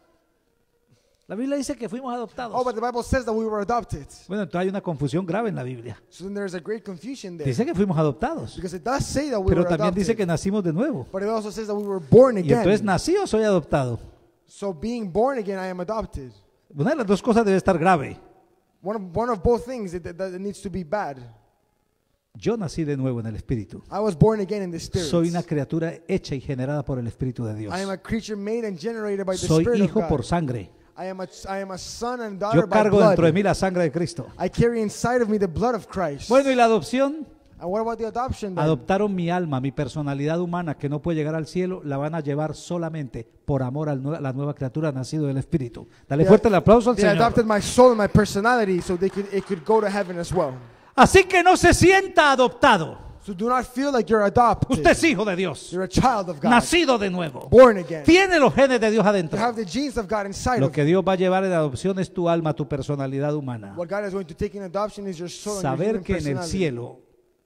La Biblia dice que fuimos adoptados. Oh, but the Bible says that we were adopted. Bueno, entonces hay una confusión grave en la Biblia. So then there's a great confusion there. Dice que fuimos adoptados, Because it does say that we pero were también adopted. dice que nacimos de nuevo. But it also says that we were born Y entonces, again. ¿nací o soy adoptado? So being born again, I am adopted. Una de las dos cosas debe estar grave. One of, one of both things that, that it needs to be bad. Yo nací de nuevo en el Espíritu. I was born again in the Spirit. Soy una criatura hecha y generada por el Espíritu de Dios. I am a creature made and generated by the Soy Spirit hijo of por God. sangre. I am a, I am a son and daughter Yo by cargo blood. dentro de mí la sangre de Cristo. I carry inside of me the blood of Christ. Bueno, ¿y la adopción? And what about the adoption then? Adoptaron mi alma, mi personalidad humana que no puede llegar al cielo, la van a llevar solamente por amor a la nueva criatura nacido del Espíritu. Dale They- fuerte el aplauso al They adopted Señor. my soul and my personality so they could, it could go to heaven as well. Así que no se sienta adoptado. So do not feel like you're adopted. Usted es hijo de Dios, You're a child of God. nacido de nuevo. Born again. Tiene los genes de Dios You adentro. have the genes of God inside Lo of que you. Dios va a llevar en adopción es tu alma, tu personalidad humana. What God is going to take in adoption is your soul and your Saber human que en el personality. cielo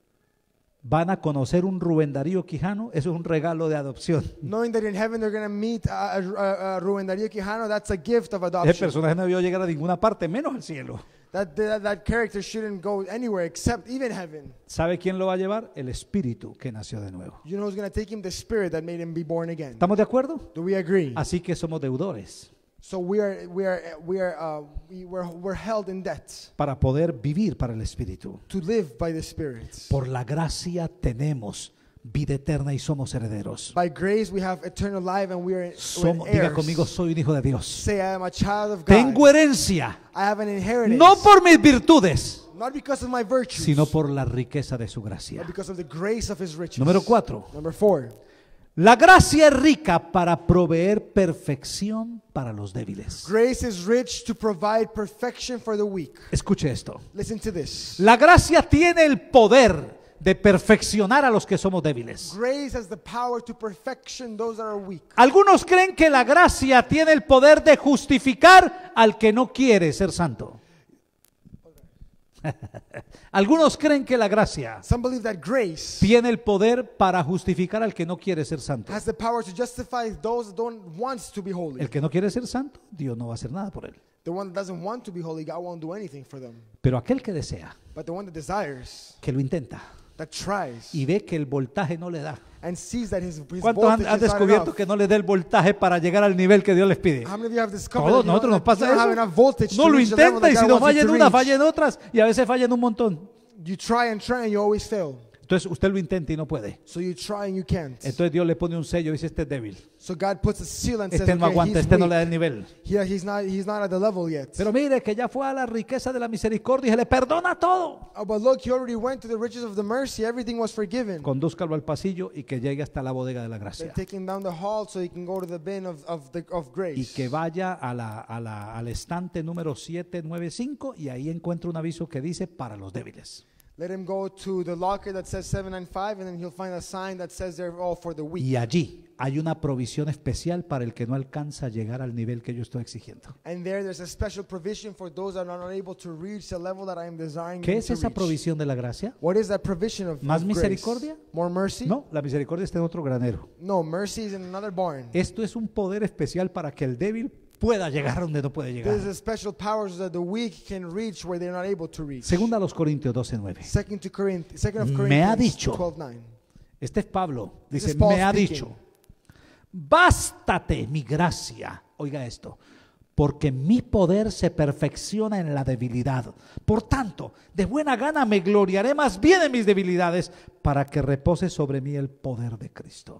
van a conocer un Rubén Darío Quijano, eso es un regalo de adopción. Knowing that in heaven they're going to meet a, a, a Rubén Darío Quijano, that's a gift of Ese adoption. personaje no debió llegar a ninguna parte, menos al cielo. That, that, that character shouldn't go anywhere except even heaven. ¿Sabe quién lo va a llevar? El Espíritu que nació de nuevo. You know who's going to take him? The Spirit that made him be born again. ¿Estamos de acuerdo? Do we agree? Así que somos deudores So we are, we are, we are, uh, we, we're, we're held in debt para poder vivir para el Espíritu. to live by the Spirit. Por la gracia tenemos vida eterna y somos herederos. By grace we have eternal life and we are we're Somos, diga heirs. conmigo, soy un hijo de Dios. Say, I am a child of God. Tengo herencia, I have an inheritance. no por mis virtudes, Not because of my virtues, sino por la riqueza de su but gracia. because of the grace of His riches. Número cuatro. Number four. La gracia es rica para proveer perfección para los débiles. Grace is rich to provide perfection for the weak. Escuche esto. Listen to this. La gracia tiene el poder de perfeccionar a los que somos débiles. Grace has the power to perfection those that are weak. Algunos creen que la gracia tiene el poder de justificar al que no quiere ser santo. Algunos creen que la gracia Some believe that grace tiene el poder para justificar al que no quiere ser santo. has the power to justify those that don't want to be holy. El que no quiere ser santo, Dios no va a hacer nada por él. The one that doesn't want to be holy, God won't do anything for them. Pero aquel que desea, But the one that desires, que lo intenta that tries, y ve que el voltaje no le da. and sees that his, his ¿Cuántos han, voltage han is not descubierto enough? que no le da el voltaje para llegar al nivel que Dios les pide? How many of you have discovered Todos that you nosotros don't, nos pasa you don't have eso. enough voltage No to lo reach the level intenta that y si God no wants falla you en to una, reach? falla en otras y a veces falla en un montón. You try and try and you always fail. Entonces usted lo intenta y no puede. So you try and you can't. Entonces Dios le pone un sello y dice: este es débil, So God puts a seal and says, este no okay, aguanta, he's este no le da weak. el nivel. Here he's not, he's not at the level yet. Pero mire que ya fue a la riqueza de la misericordia y se le perdona todo. Oh, but look, he already went to the riches of the mercy. Everything was forgiven. Condúzcalo al pasillo y que llegue hasta la bodega de la They're gracia. taking down the hall so he can go to the bin of, of, the, of grace. Y que vaya a la, a la, al estante número siete nueve cinco y ahí encuentra un aviso que dice: para los débiles. Let him go to the locker that says seven ninety-five, and then he'll find a sign that says they're all for the weak. Y allí hay una provisión especial para el que no alcanza a llegar al nivel que yo estoy exigiendo. And there, there's a special provision for those that are not able to reach the level that I am desiring ¿Qué them es to esa reach. provisión de la gracia? What is that provision of, ¿Más of grace? misericordia? More mercy? No, la misericordia está en otro granero. No, mercy is in another barn. Esto es un poder especial para que el débil pueda llegar donde no puede llegar. There's a special power so that the weak can reach where they're not able to reach. Segunda a los Corintios doce nueve. Second to Corinth, second of Me ha Corinthians dicho. twelve nine. Este es Pablo. Dice: is Paul me ha speaking. dicho, bástate mi gracia. Oiga esto. Porque mi poder se perfecciona en la debilidad. Por tanto, de buena gana me gloriaré más bien en mis debilidades, para que repose sobre mí el poder de Cristo.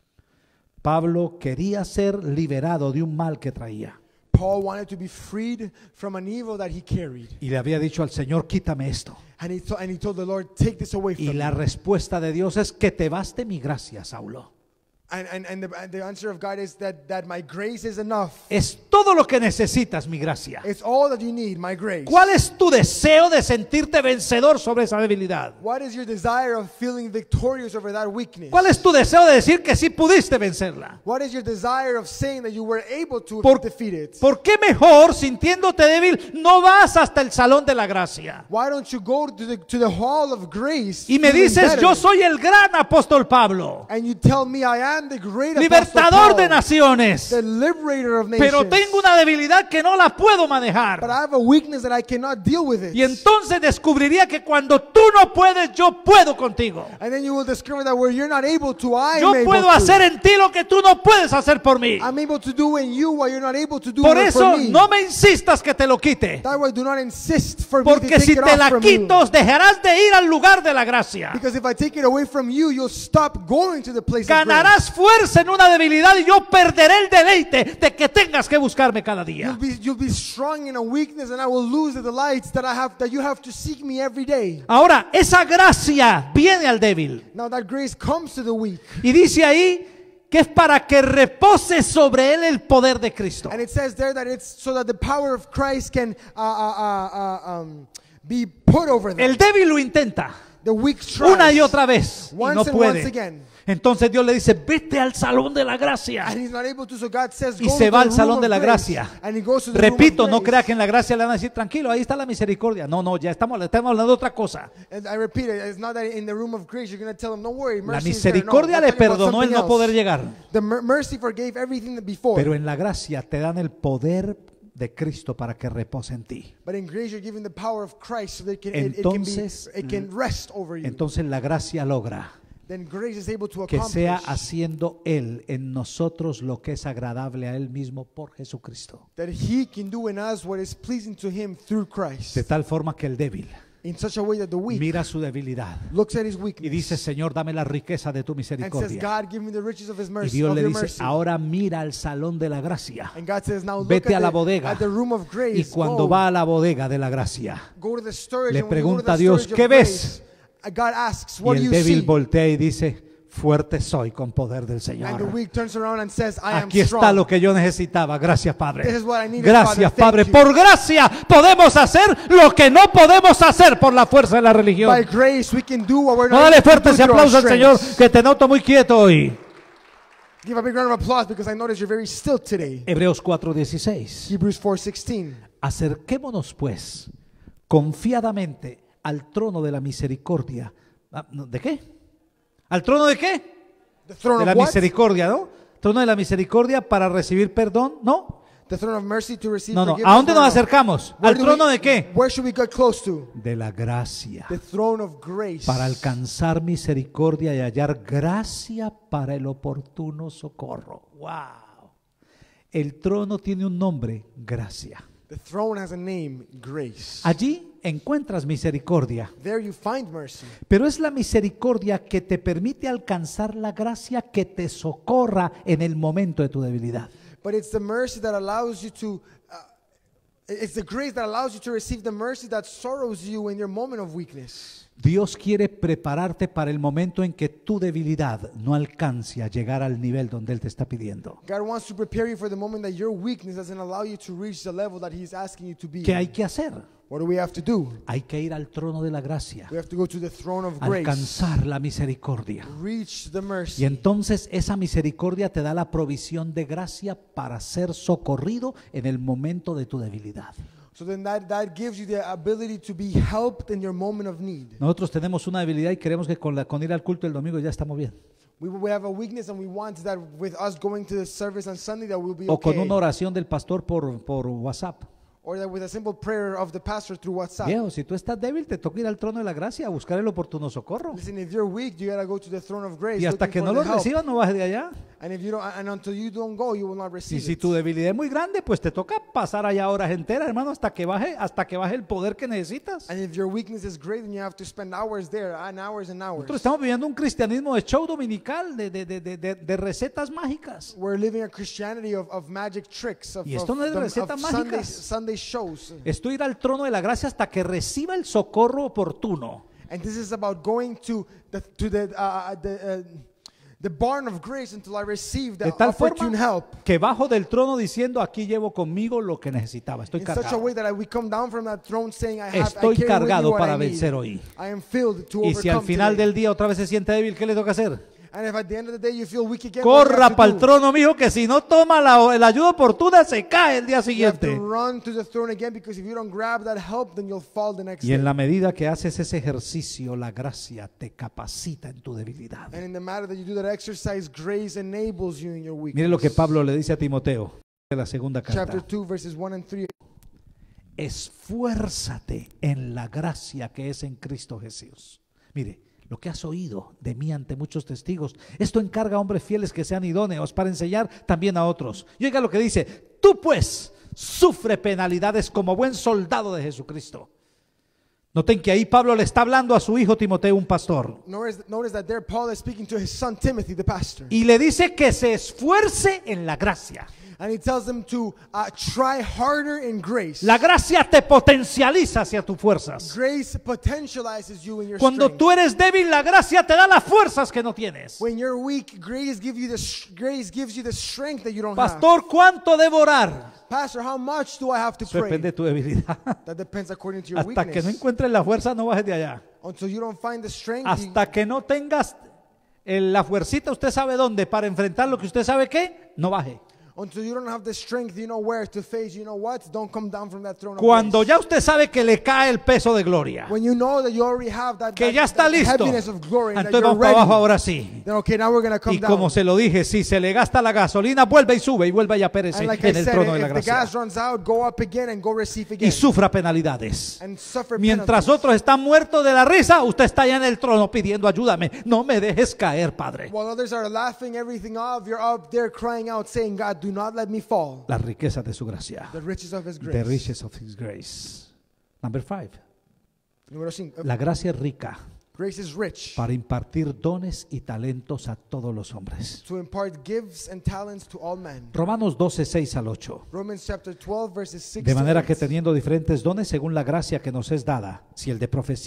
Pablo quería ser liberado de un mal que traía. Paul wanted to be freed from an evil that he carried. Y le había dicho al Señor: quítame esto. And he, to- and he told the Lord, take this away Y from la me. respuesta de Dios es: que te baste mi gracia, Saulo. And, and, and, the, and the answer of God is that, that my grace is enough. Es todo lo que necesitas, mi gracia. It's all that you need, my grace. ¿Cuál es tu deseo de sentirte vencedor sobre esa debilidad? What is your desire of feeling victorious over that weakness? ¿Cuál es tu deseo de decir que sí pudiste vencerla? What is your desire of saying that you were able to Por, defeat it? ¿Por qué mejor, sintiéndote débil, no vas hasta el salón de la gracia? Why don't you go to the, to the hall of grace Y me feeling dices: better? yo soy el gran apóstol Pablo, And you tell me I am the great Apostle libertador Paul, de naciones, the liberator of nations. pero tengo una debilidad que no la puedo But manejar. I have a weakness that I cannot deal with it. Y entonces descubriría que cuando tú no puedes, yo puedo contigo. And then you will discover that where you're not able to, I Yo am able puedo to. hacer en ti lo que tú no puedes hacer por mí. I'm able to do in you what you're not able to do Por for eso me. no me insistas que te lo quite. That way, do not insist for me to Porque take si it te off la from you. quito, dejarás de ir al lugar de la gracia. Because if I take it away from you, you'll stop going to the place of grace. Ganarás fuerza en una debilidad y yo perderé el deleite de que tengas que buscarme cada You'll día. be, you'll be strong in a weakness, and I will lose the delights that I have, that you have to seek me every day. Ahora, esa gracia viene al débil. Now that grace comes to the weak. Y dice ahí que es para que repose sobre él el poder de Cristo. And it says there that it's so that the power of Christ can uh, uh, uh, uh, um, be put over them. El débil lo intenta The weak tries. una y otra vez y Once no and once puede. again. Entonces Dios le dice: vete al salón de la gracia. And he's not able to, so God says, Y go se to va the al salón room de of la grace. gracia. And he goes to the room of Repito, no grace. crea que en la gracia le van a decir: tranquilo, ahí está la misericordia. No, no, ya estamos, estamos hablando de otra cosa. And I repeat it, it's not that in the room of grace you're going to tell him, don't worry, La mercy is there. No, misericordia we're le talking about perdonó el something no poder else. llegar. The mer- mercy forgave everything that before. Pero en la gracia te dan el poder de Cristo para que repose en ti. But in grace you're given the power of Christ so that it can, it, it can, be, Entonces, it can rest over you. Entonces la gracia logra Then grace is able to que accomplish sea haciendo Él en nosotros lo que es agradable a Él mismo por Jesucristo. that he can do in us what is pleasing to him through Christ. De tal forma que el débil In such a way that the weak mira su debilidad looks at his y weakness dice: Señor, dame la riqueza de tu and says, misericordia. God, give me the riches of his Y mercy, Dios of le your dice: mercy. ahora mira al salón de la gracia. And God says, now look Vete at, a la the, bodega. at the room of grace. Y cuando Go, va a la bodega de la gracia, go to the storage, le and when you go to pregunta a the Dios, storage of ¿qué grace, ves? uh, God asks, y what do el you débil see? voltea y dice: fuerte soy con poder del And the Señor. weak turns around and says, I am Aquí está strong. lo que yo necesitaba. Gracias, This Padre. is what I needed, Gracias, Father. Padre. Thank you. Por gracia podemos hacer lo que no podemos hacer por la fuerza de la religión. By grace, we can do what we're No, not dale able to fuerte do ese through our aplauso al Señor, strengths. que te noto muy quieto hoy. Give a big round of applause because I notice you're very still today. Hebreos cuatro dieciséis. Hebrews four sixteen. Acerquémonos pues confiadamente al trono de la misericordia. Ah, no, ¿De qué? ¿Al trono de qué? The throne De la of what? misericordia, ¿no? Trono de la misericordia para recibir perdón, ¿no? The throne of mercy to receive No, no. forgiveness. ¿A dónde No, nos no. acercamos? Where ¿Al do trono we- de qué? Where should we get close to? De la gracia. The throne of grace. Para alcanzar misericordia y hallar gracia para el oportuno socorro. ¡Wow! El trono tiene un nombre, gracia. The throne has a name, grace. Allí encuentras misericordia, There you find mercy. pero es la misericordia que te permite alcanzar la gracia que te socorra en el momento de tu debilidad. But it's the mercy that allows you to, uh, it's the grace that allows you to receive the mercy that sorrows you in your moment of weakness. Dios quiere prepararte para el momento en que tu debilidad no alcance a llegar al nivel donde Él te está pidiendo. God wants to prepare you for the moment that your weakness doesn't allow you to reach the level that He's asking you to be. ¿Qué hay que hacer? What do we have to do? Hay que ir al trono de la gracia, We have to go to the throne of grace, alcanzar la misericordia. reach the Y mercy. entonces esa misericordia te da la provisión de gracia para ser socorrido en el momento de tu debilidad. So then that, that gives you the ability to be helped in your moment of need. Nosotros tenemos una debilidad y creemos que con, la, con ir al culto el domingo ya estamos bien. We, we have a weakness and we want that with us going to the service on Sunday that we'll be O con okay. una oración del pastor por, por WhatsApp. Or that with a simple prayer of the pastor through WhatsApp. Viejo, si tú estás débil, te toca ir al trono de la gracia a buscar el oportuno socorro. Listen, if you're weak, you gotta go to the throne of grace. Y hasta looking que for no the lo help. recibas, no bajes de allá. And if you don't, and until you don't go, you will not Y receive si it. tu debilidad es muy grande, pues te toca pasar allá horas enteras, hermano, hasta que baje, hasta que baje el poder que necesitas. And if your weakness is great, then you have to spend hours there, and hours and hours. Nosotros estamos viviendo un cristianismo de show dominical, de, de, de, de, de- de recetas mágicas. We're living a Christianity of, of magic tricks, of, Y esto of, no es de the- recetas of Sunday, mágicas. Sunday shows. Esto ir al trono de la gracia hasta que reciba el socorro oportuno. And this is about going to the to the uh, the uh, the barn of grace until I receive the De tal opportune forma help. que bajo del trono diciendo, aquí llevo conmigo lo que necesitaba. Estoy In such a cargado. way that I, we come down from that throne saying, I have Estoy I carry with me cargado what para I need. vencer hoy. I am filled to Y si al overcome final today. del día otra vez se siente débil, ¿qué le toca hacer? And if at the end of the day you feel weak again, what do you Corra have to para el do? trono, mijo, que si no toma la, la ayuda oportuna, se cae el día You have siguiente. to run to the throne again, because if you don't grab that help, then you'll fall the next Y day. en la medida que haces ese ejercicio, la gracia te capacita en tu debilidad. And in the matter that you do that exercise, grace enables you in your weakness. Mire lo que Pablo le dice a Timoteo en la segunda Chapter carta. two, verses one and three. Esfuérzate en la gracia que es en Cristo Jesús. Mire, lo que has oído de mí ante muchos testigos, esto encarga a hombres fieles que sean idóneos para enseñar también a otros. Y oiga lo que dice: tú pues sufre penalidades como buen soldado de Jesucristo. Noten que ahí Pablo le está hablando a su hijo Timoteo, un pastor, Notice, notice that there Paul is speaking to his son Timothy, the pastor. y le dice que se esfuerce en la gracia. And he tells him to uh, try harder in grace. La gracia te potencializa hacia tus fuerzas. Grace potentializes you in your Cuando strength. tú eres débil, la gracia te da las fuerzas que no tienes. When you're weak, grace gives you the sh- grace gives you the strength that you don't Pastor, ¿cuánto debo orar? have. Pastor, how much do I have to Eso pray? depende de tu debilidad. That depends according to your Hasta que no weakness. encuentres la fuerza, no bajes de allá. Until you don't find the strength, you- Hasta que no tengas el- la fuercita, usted sabe dónde, para enfrentar lo que usted sabe que, no baje. until you don't have the strength, you know where to face. You know what? Don't come down from that throne of Cuando grace. ya usted sabe que le cae el peso de gloria, When you know that you already have that, que that- ya está that listo, heaviness of glory, and that entonces you're vamos para ready, abajo ahora sí. then okay, now we're going to come Y como down. se lo dije, si se le gasta la gasolina, vuelve y sube y vuelve y apérese And like I en el said, trono de la if the gas gracia. runs out, go up again and go receive again. Y sufra penalidades. And suffer Mientras penalties. otros están muertos de la risa, usted está allá en el trono pidiendo ayúdame. No me dejes caer, Padre. While others are laughing everything off, you're up there crying out, saying, God, do not let me fall. La riqueza de su gracia. The riches of His The grace. riches of His grace. Number five. Número cinco. La gracia es rica Grace is rich para impartir dones y talentos a todos los hombres. to impart gifts and talents to all men. Romanos doce, seis al ocho. Romans chapter twelve, verses six De to manera eight. que teniendo diferentes dones según la gracia que nos es dada, si el de profecía,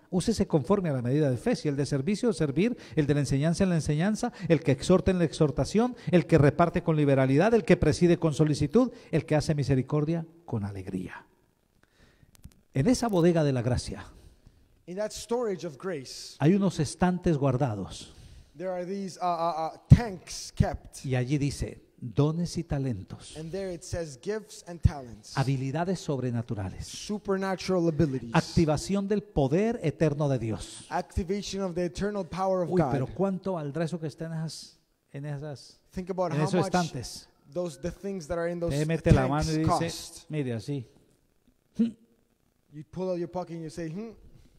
Úsese conforme a la medida de fe. Si el de servicio, servir. El de la enseñanza, en la enseñanza. El que exhorta, en la exhortación. El que reparte con liberalidad. El que preside con solicitud. El que hace misericordia con alegría. En esa bodega de la gracia In that storage of grace, hay unos estantes guardados. there are these uh, uh, uh, tanks kept. Y allí dice, dones y talentos. And there it says gifts and talents, Habilidades sobrenaturales. supernatural abilities, Activación del poder eterno de Dios. activation of the eternal power of Uy, God. pero ¿cuánto valdrá eso que está en esas, en esas, Think about en how esos much estantes? those the things that are in those Usted mete la mano tanks y dice, cost. mire así. You pull out your pocket and you say, hmm.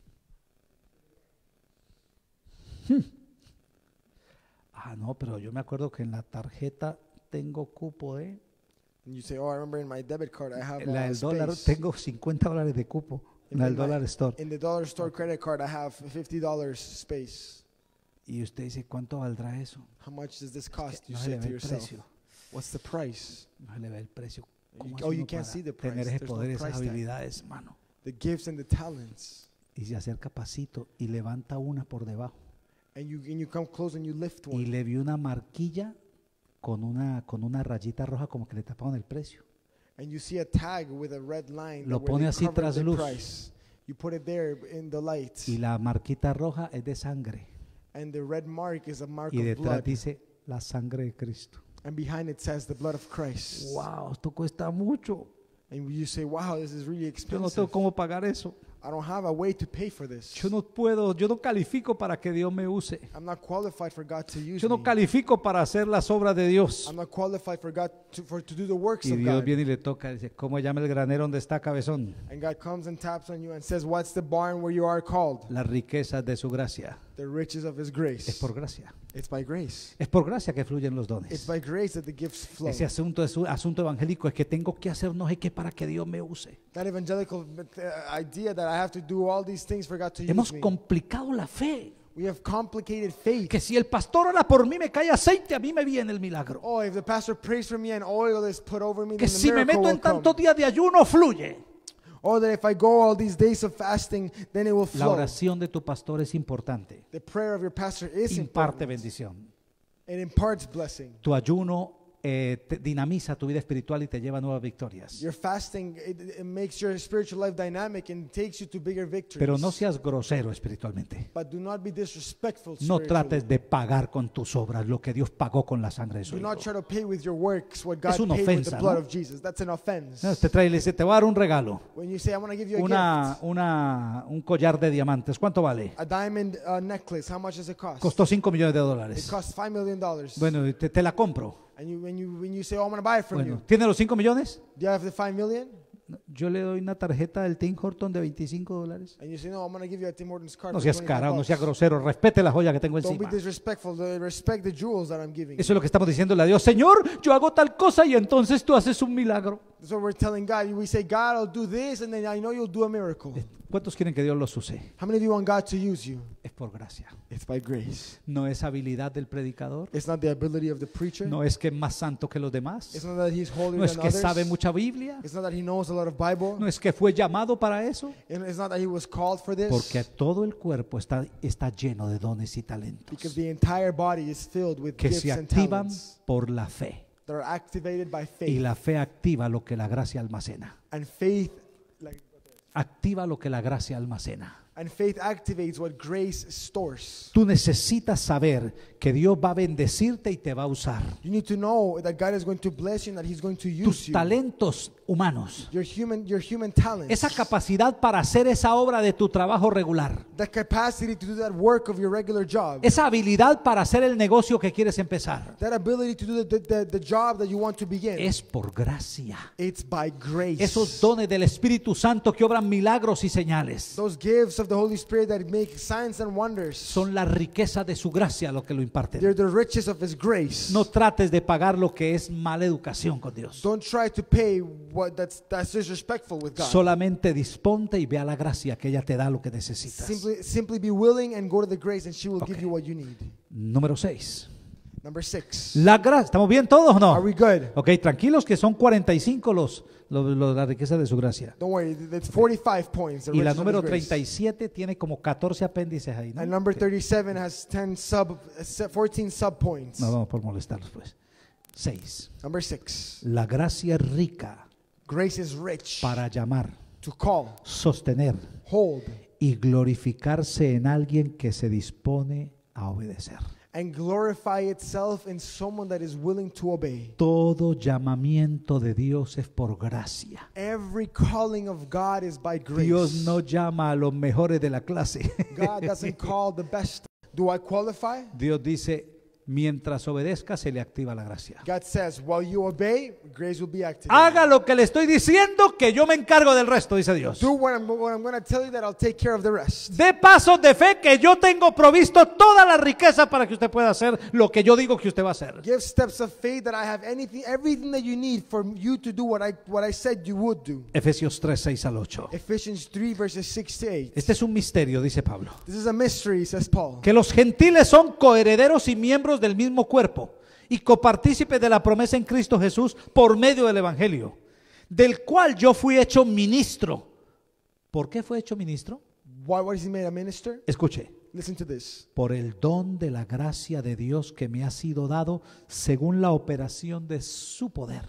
Ah, no, pero yo me acuerdo que en la tarjeta tengo cupo de, And you say, oh, I remember in my debit card I have en la uh, del dólar, space. tengo cincuenta dólares de cupo. En In la del my- dólar store. In the dollar store credit card I have fifty dollars space. Y usted dice, ¿cuánto valdrá eso? How much does this cost? Que You no se say le to ve el yourself. precio. What's the price? No se le ve el precio. ¿Cómo You- hace oh, you uno can't para see the tener price. ese There's no poder, esas price tag. habilidades, hermano? The gifts and the talents. Y se acerca pasito y levanta una por debajo. And you and you come close and you lift Y one. le vi una marquilla con una, con una rayita roja como que le tapaban el precio. And you see a tag with a red line Lo that where pone they así covered tras the luz. price. You put it there in the light. Y la marquita roja es de sangre. And the red mark is a mark Y of detrás blood. dice la sangre de Cristo. And behind it says the blood of Christ. Wow, esto cuesta mucho. And you say, wow, this is really Yo no expensive. tengo cómo pagar eso. I don't have a way to pay for this. Yo no puedo, yo no califico para que Dios me use. I'm not qualified for God to use Yo no me. califico para hacer las obras de Dios. I'm not qualified for God to, for, to do the works Y of Dios God. viene y le toca y dice, ¿cómo llama el granero donde está cabezón? And God comes and taps on you and says, what's the barn where you are called? Las riquezas de su gracia. The riches of His Es grace. por gracia. It's by grace. Es por gracia que fluyen los It's dones. by grace that the gifts flow. Ese asunto es un asunto evangélico, es que tengo que hacer no sé qué para que Dios me use. That evangelical uh, idea that I have to do all these things for God to Hemos use me. complicado la fe. We have complicated faith. Que si el pastor ora por mí me cae aceite, a mí me viene el milagro. Oh, if the pastor prays for me and oil is put over me, Que then the si me miracle meto en will come. tantos días de ayuno, fluye. Or that if I go all these days of fasting, then it will La flow. oración de tu pastor es importante. The prayer of your pastor is Imparte important. bendición. It imparts blessing. Tu ayuno eh, te dinamiza tu vida espiritual y te lleva a nuevas victorias. Your fasting, it, it makes your spiritual life dynamic and takes you to bigger victories. Pero no seas grosero espiritualmente. But do not be disrespectful No spiritually. trates de pagar con tus obras lo que Dios pagó con la sangre de su Do not Hijo. try to pay with your works what God Es una paid with ofensa, the blood ¿no? of Jesus. That's an offense. No, Te trae y le dice, te voy a dar un regalo. When you say, I want to give you a Una, gift, una, un collar de diamantes. ¿Cuánto vale? a diamond uh, necklace, how much does it cost? Costó cinco millones de It dólares. costs five million dollars. Bueno, te, te la compro. And you, when you when you say, oh, I'm going to buy it from Bueno, you, ¿tiene los cinco millones? do you have the five million? Yo le doy una tarjeta del Tim Horton de veinticinco dólares. And you say, no, I'm going to give you a Tim Hortons card. No for seas twenty-five cara, no bucks. seas grosero. Respete la joya que tengo Don't be encima. disrespectful. uh, Respect the jewels that I'm giving. Eso es lo que estamos diciéndole a Dios. Señor, yo hago tal cosa y entonces tú haces un milagro. That's what we're telling God. We say, God, I'll do this, and then I know you'll do a miracle. ¿Cuántos quieren que Dios los use? How many of you want God to use you? Es por gracia. It's by grace. No es habilidad del predicador. It's not the ability of the preacher. No es que es más santo que los demás. It's not that he's holier No es than que others. sabe mucha Biblia. It's not that he knows a lot of Bible. No es que fue llamado para eso. And it's not that he was called for this. Porque todo el cuerpo está, está lleno de dones y talentos Because the entire body is filled with que gifts se and activan talents por la fe. that are activated by Y faith. la fe activa lo que la gracia almacena. And faith, like, Activa lo que la gracia almacena. and faith activates what grace stores. Tú necesitas saber que Dios va a bendecirte y te va a usar. You need to know that God is going to bless you and that He's going to use Tus you. talentos humanos, Your human, your human talents. esa capacidad para hacer esa obra de tu trabajo regular, The capacity to do that work of your regular job. esa habilidad para hacer el negocio que quieres empezar, That ability to do the, the, the job that you want to begin. es por gracia. It's by grace. Esos dones del Espíritu Santo que obran milagros y señales Those gifts of the Holy Spirit that make signs and wonders. son la riqueza de su gracia lo que lo imparten. They're the riches of His grace. No trates de pagar lo que es mala educación con Dios. Don't try to pay what that's that's disrespectful with God. Solamente disponte y ve a la gracia que ella te da lo que necesitas. Simply simply be willing and go to the grace and she will Okay. give you what you need. Número seis. Number six. La gracia. ¿Estamos bien todos o Are no? we good? Ok, tranquilos que son cuarenta y cinco los, los, los- la riqueza de su gracia. Don't worry, th- that's forty-five points. the Y la riches of número His grace. treinta y siete tiene como catorce apéndices ahí, ¿no? And number thirty-seven has ten sub, uh, se- fourteen sub points. No vamos por molestarlos pues. Seis. Number six. La gracia es rica Grace is rich para llamar, to call, sostener hold, y glorificarse en alguien que se dispone a obedecer. and glorify itself in someone that is willing to obey. Todo llamamiento de Dios es por gracia. Every calling of God is by grace. Dios no llama a los mejores de la clase. God doesn't call the best. Do I qualify? Dios dice, mientras obedezca se le activa la gracia. God says, while you obey, grace will be activated. Haga lo que le estoy diciendo, que yo me encargo del resto, dice Dios. Do what I'm, what I'm going to tell you, that I'll take care of the rest. Dé pasos de fe, que yo tengo provisto toda la riqueza para que usted pueda hacer lo que yo digo que usted va a hacer. Give steps of faith that I have anything, everything that you need for you to do what I, what I said you would do. Efesios tres, seis al ocho. Ephesians three verses six to eight. Este es un misterio, dice Pablo. This is a mystery, says Paul. Que los gentiles son coherederos y miembros del mismo cuerpo y copartícipes de la promesa en Cristo Jesús por medio del Evangelio, del cual yo fui hecho ministro. ¿Por qué fue hecho ministro? Why was he made a minister? Escuche. Listen to this. Por el don de la gracia de Dios que me ha sido dado según la operación de su poder.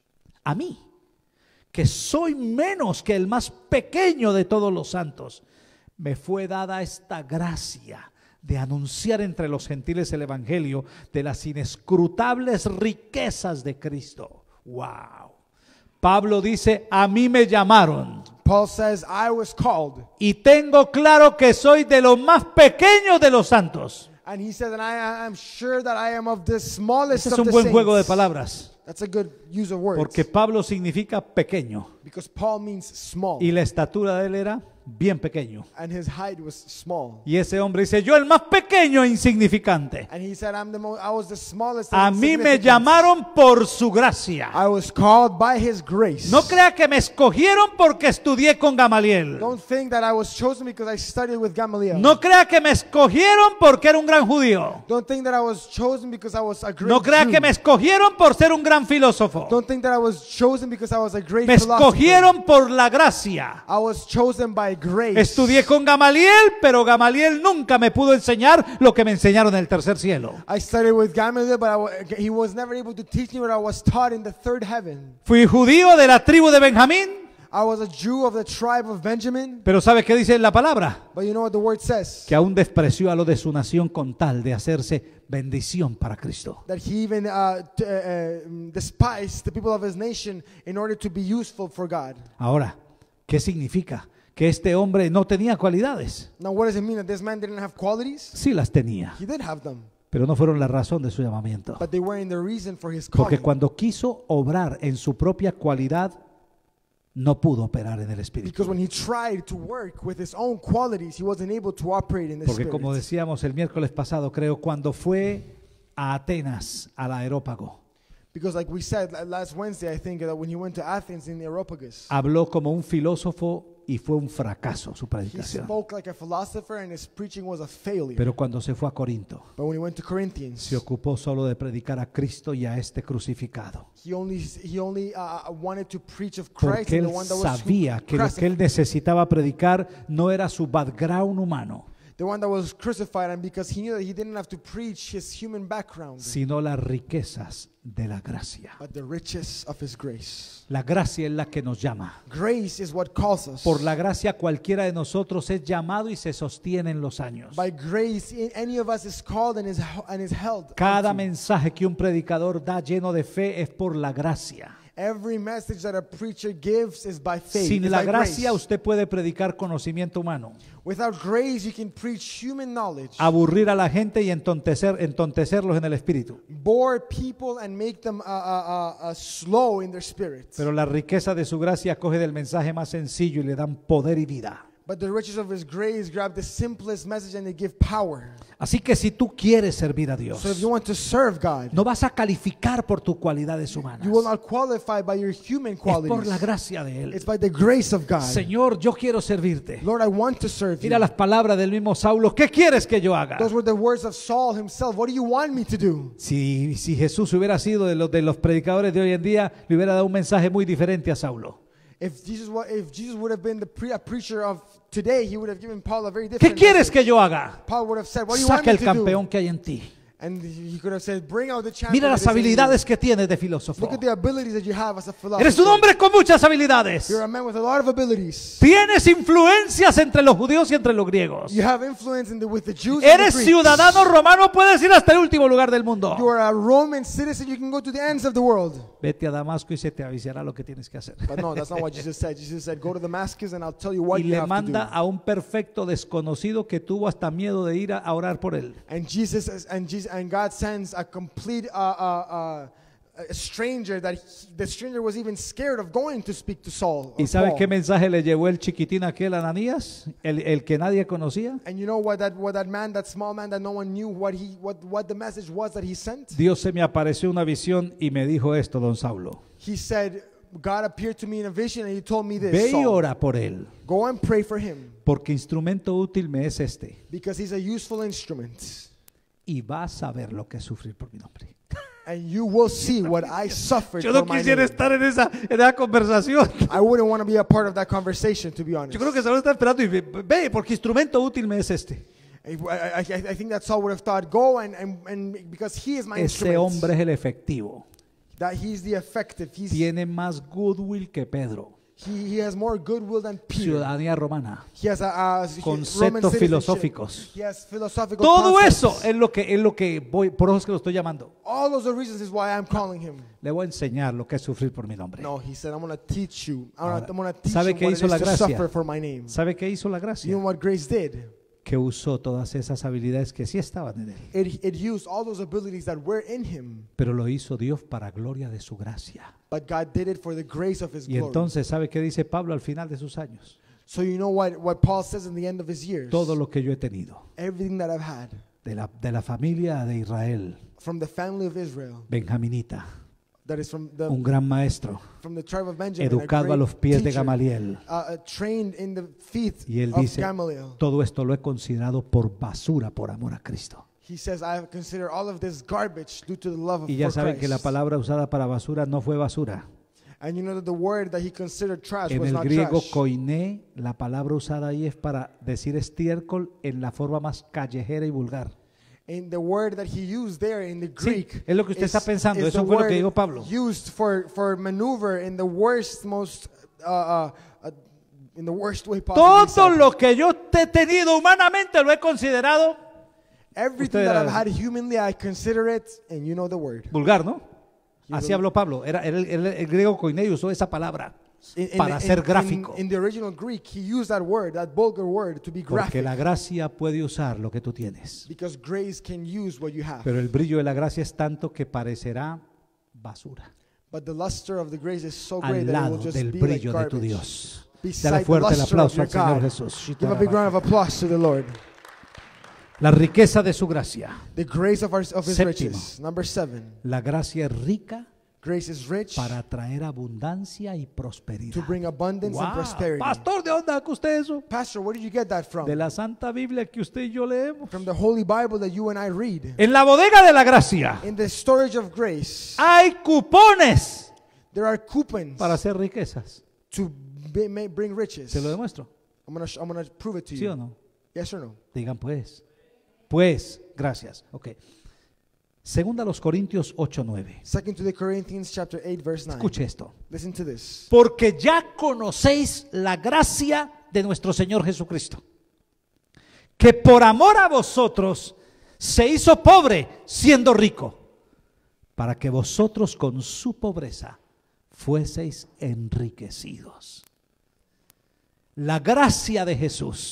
A mí, que soy menos que el más pequeño de todos los santos, me fue dada esta gracia de anunciar entre los gentiles el evangelio de las inescrutables riquezas de Cristo. Wow. Pablo dice, a mí me llamaron Paul says, I was called. y tengo claro que soy de los más pequeños de los santos. And he said, and I am sure that I am of the smallest Ese es of un the buen saints. juego de palabras, That's a good use of words. porque Pablo significa pequeño Because Paul means small. y la estatura de él era bien pequeño. And his height was small. Y ese hombre dice, yo el más pequeño e insignificante. And he said, I'm the mo- I was the smallest. and A mí me insignificant. llamaron por su gracia. I was called by his grace. No crea que me escogieron porque estudié con Gamaliel. Don't think that I was chosen because I studied with Gamaliel. No crea que me escogieron porque era un gran judío. Don't think that I was chosen because I was a great No crea Jew. que me escogieron por ser un gran filósofo. Don't think that I was chosen because I was a great Me philosopher. escogieron por la gracia. I was chosen by grace. Estudié con Gamaliel, pero Gamaliel nunca me pudo enseñar lo que me enseñaron en el tercer cielo. I studied with Gamaliel, but I wa- he was never able to teach me what I was taught in the third heaven. Fui judío de la tribu de Benjamín, I was a Jew of the tribe of Benjamin, pero ¿sabe qué dice la palabra? but you know what the word says? Que aún despreció a lo de su nación con tal de hacerse bendición para Cristo. That he even uh, t- uh, um, despised the people of his nation in order to be useful for God. Ahora, ¿qué significa? Que este hombre no tenía cualidades. Now, what does it mean that this man didn't have qualities? Sí las tenía, He did have them, pero no fueron la razón de su llamamiento. but they weren't the reason for his Porque calling. cuando quiso obrar en su propia cualidad, no pudo operar en el Espíritu. Because when he tried to work with his own qualities, he wasn't able to operate in the Porque Spirit. como decíamos el miércoles pasado, creo, cuando fue a Atenas, al Areópago, Because like we said la- last Wednesday, I think that when he went to Athens in the Areopagus, habló como un filósofo y fue un fracaso su he predicación. spoke like a philosopher and his preaching was a failure. Pero cuando se fue a Corinto, But when he went to Corinthians, se ocupó solo de predicar a Cristo y a este crucificado. he only he only uh, wanted to preach of Christ Porque and él the one that was sabía que lo que él crucified, necesitaba predicar no era su background humano, the one that was crucified, and because he knew that he didn't have to preach his human background, sino las riquezas de la gracia. but the riches of his grace. La gracia es la que nos llama. Grace is what calls us. Por la gracia cualquiera de nosotros es llamado y se sostiene en los años. By grace, i- any of us is called and is and is held. Cada onto. mensaje que un predicador da lleno de fe es por la gracia. Every message that a preacher gives is by faith. Sin is la by gracia grace. usted puede predicar conocimiento humano, Without grace, you can preach human knowledge, aburrir a la gente y entontecer, entontecerlos en el espíritu. bore people, and make them uh, uh, uh, uh, slow in their spirits. Pero la riqueza de su gracia coge del mensaje más sencillo y le dan poder y vida. But the riches of His grace grab the simplest message and they give power. Así que si tú quieres servir a Dios, So if you want to serve God, no vas a calificar por tus cualidades humanas. you will not qualify by your human Es por la qualities. gracia de Él. It's by the grace of God. Señor, yo quiero servirte. Lord, I want to serve Mira you. las palabras del mismo Saulo. ¿Qué quieres que yo haga? Those were the words of Saul himself. What do you want me to do? Si, si Jesús hubiera sido de los, de los predicadores de hoy en día, le hubiera dado un mensaje muy diferente a Saulo. If Jesus, wa- if Jesus would have been the pre- a preacher of today, he would have given Paul a very ¿Qué different quieres message. que yo haga? Paul would have said, what do you want Saca me el to campeón do? que hay en ti. And he could have said, bring out the champion. Mira that las is in you. habilidades que tienes de filósofo. Look at the abilities that you have as a philosopher. Eres un hombre con muchas habilidades. You're a man with a lot of abilities. Tienes influencias entre los judíos y entre los griegos. You have influence in the, with the Jews and Eres the Greeks. ciudadano romano, puedes ir hasta el último lugar del mundo. You are a Roman citizen. You can go to the ends of the world. Vete a Damasco y se te avisará lo que tienes que hacer. But no, that's not what Jesus said. Jesus said, go to Damascus and I'll tell you what Y you le have to manda do. a un perfecto desconocido que tuvo hasta miedo de ir a a orar por él. And Jesus is- and Jesus and God sends a complete uh, uh, uh, a stranger that he- the stranger was even scared of going to speak to Saul. ¿Y of sabes Paul. qué mensaje le llevó el chiquitín aquel Ananías? El, el que nadie conocía. And you know what that what that man, that small man that no one knew what he what what the message was that he sent? Dios se me apareció una visión y me dijo esto, don Saulo. He said, God appeared to me in a vision and he told me this. Ve y Saul, ora por él, go and pray for him porque instrumento útil me es este. because he's a useful instrument. Y vas a ver lo que es sufrir por mi nombre. And you will see what I suffered Yo no for my quisiera name. estar en esa, en esa conversación. I wouldn't want to be a part of that conversation, to be honest. Yo creo que Saulo está esperando y ve, ve, porque instrumento útil me es este. I, I, I I think that Saul would have thought, go and, and, and because he is my Ese instrument, hombre es el efectivo. that he's the effective. He's, Tiene más goodwill que Pedro. he, he has more goodwill than Peter. Ciudadanía romana. He has a, a Conceptos Roman citizenship. filosóficos. He has philosophical Todo concepts. eso es lo que es lo que voy, por eso es que lo estoy llamando. All those are reasons is why I'm calling him. Le voy a enseñar lo que es sufrir por mi nombre. No, he said, I'm going to teach you. I'm Ahora, going to teach ¿sabe you qué what hizo it la is to gracia? suffer for my name. ¿Sabe qué hizo la You know gracia? what grace did? Que usó todas esas habilidades que sí estaban en él, It, it used all those abilities that were in him, pero lo hizo Dios para gloria de su gracia. but God did it for the grace of his Y glory. entonces, ¿sabe qué dice Pablo al final de sus años? So you know what, what Paul says in the end of his years? Todo lo que yo he tenido Everything that I've had de la, de la familia de Israel, from the family of Israel, benjaminita, that is from the, un gran maestro, from the tribe of Benjamin, educado a great los pies de teacher, Gamaliel. uh, uh, trained in the feet Y él of dice, Gamaliel. todo esto lo he considerado por basura por amor a Cristo. He says, I consider all of this garbage due to the love of Y ya for saben que la Christ. palabra usada para basura no fue basura. And you know that the word that he considered trash En was el not griego trash. koiné, la palabra usada ahí es para decir estiércol en la forma más callejera y vulgar. And the word that he used there in the Sí, Greek es lo que usted is, está pensando. is Eso the fue lo que word dijo Pablo. used for, for maneuver in the worst, most, uh, uh, uh, in the worst way possible. He Todo said, lo que yo te he tenido humanamente lo he considerado Everything Usted that era- I've had humanly, I consider it, and you know the word. vulgar, ¿no? You Así know- habló Pablo. Era, era el, el- el griego koiné usó esa palabra In, in para the- ser in- gráfico. in- in the original Greek, he used that word, that vulgar word, to be Porque graphic. la gracia puede usar lo que tú tienes. Because grace can use what you have. Pero el brillo de la gracia es tanto que parecerá basura But the luster of the grace is so al great that it lado will just del be like brillo de tu garbage. Dios. Beside Dale the fuerte el luster of aplauso your al Señor God. Jesús. Give a big round of applause to the Lord. La riqueza de su gracia. The grace of, our, of His Séptimo. riches. Number seven. La gracia es rica Grace is rich para traer abundancia y to prosperidad. bring abundance and Wow. prosperity. Pastor, ¿de dónde sacó usted eso? Pastor, where did you get that from? De la Santa Biblia que usted y yo leemos. From the Holy Bible that you and I read. En la bodega de la gracia In the storage of grace, hay cupones there are coupons para hacer riquezas. to be, may, bring riches. ¿Se lo demuestro? I'm gonna, sh- I'm gonna prove it to ¿Sí you. o no? Yes or no? Digan pues. Pues, gracias. Ok. Segunda a los Corintios ocho nueve. Second to the Corinthians chapter eight verse nine. Escuche esto. Listen to this. Porque ya conocéis la gracia de nuestro Señor Jesucristo, que por amor a vosotros se hizo pobre siendo rico, para que vosotros con su pobreza fueseis enriquecidos. La gracia de Jesús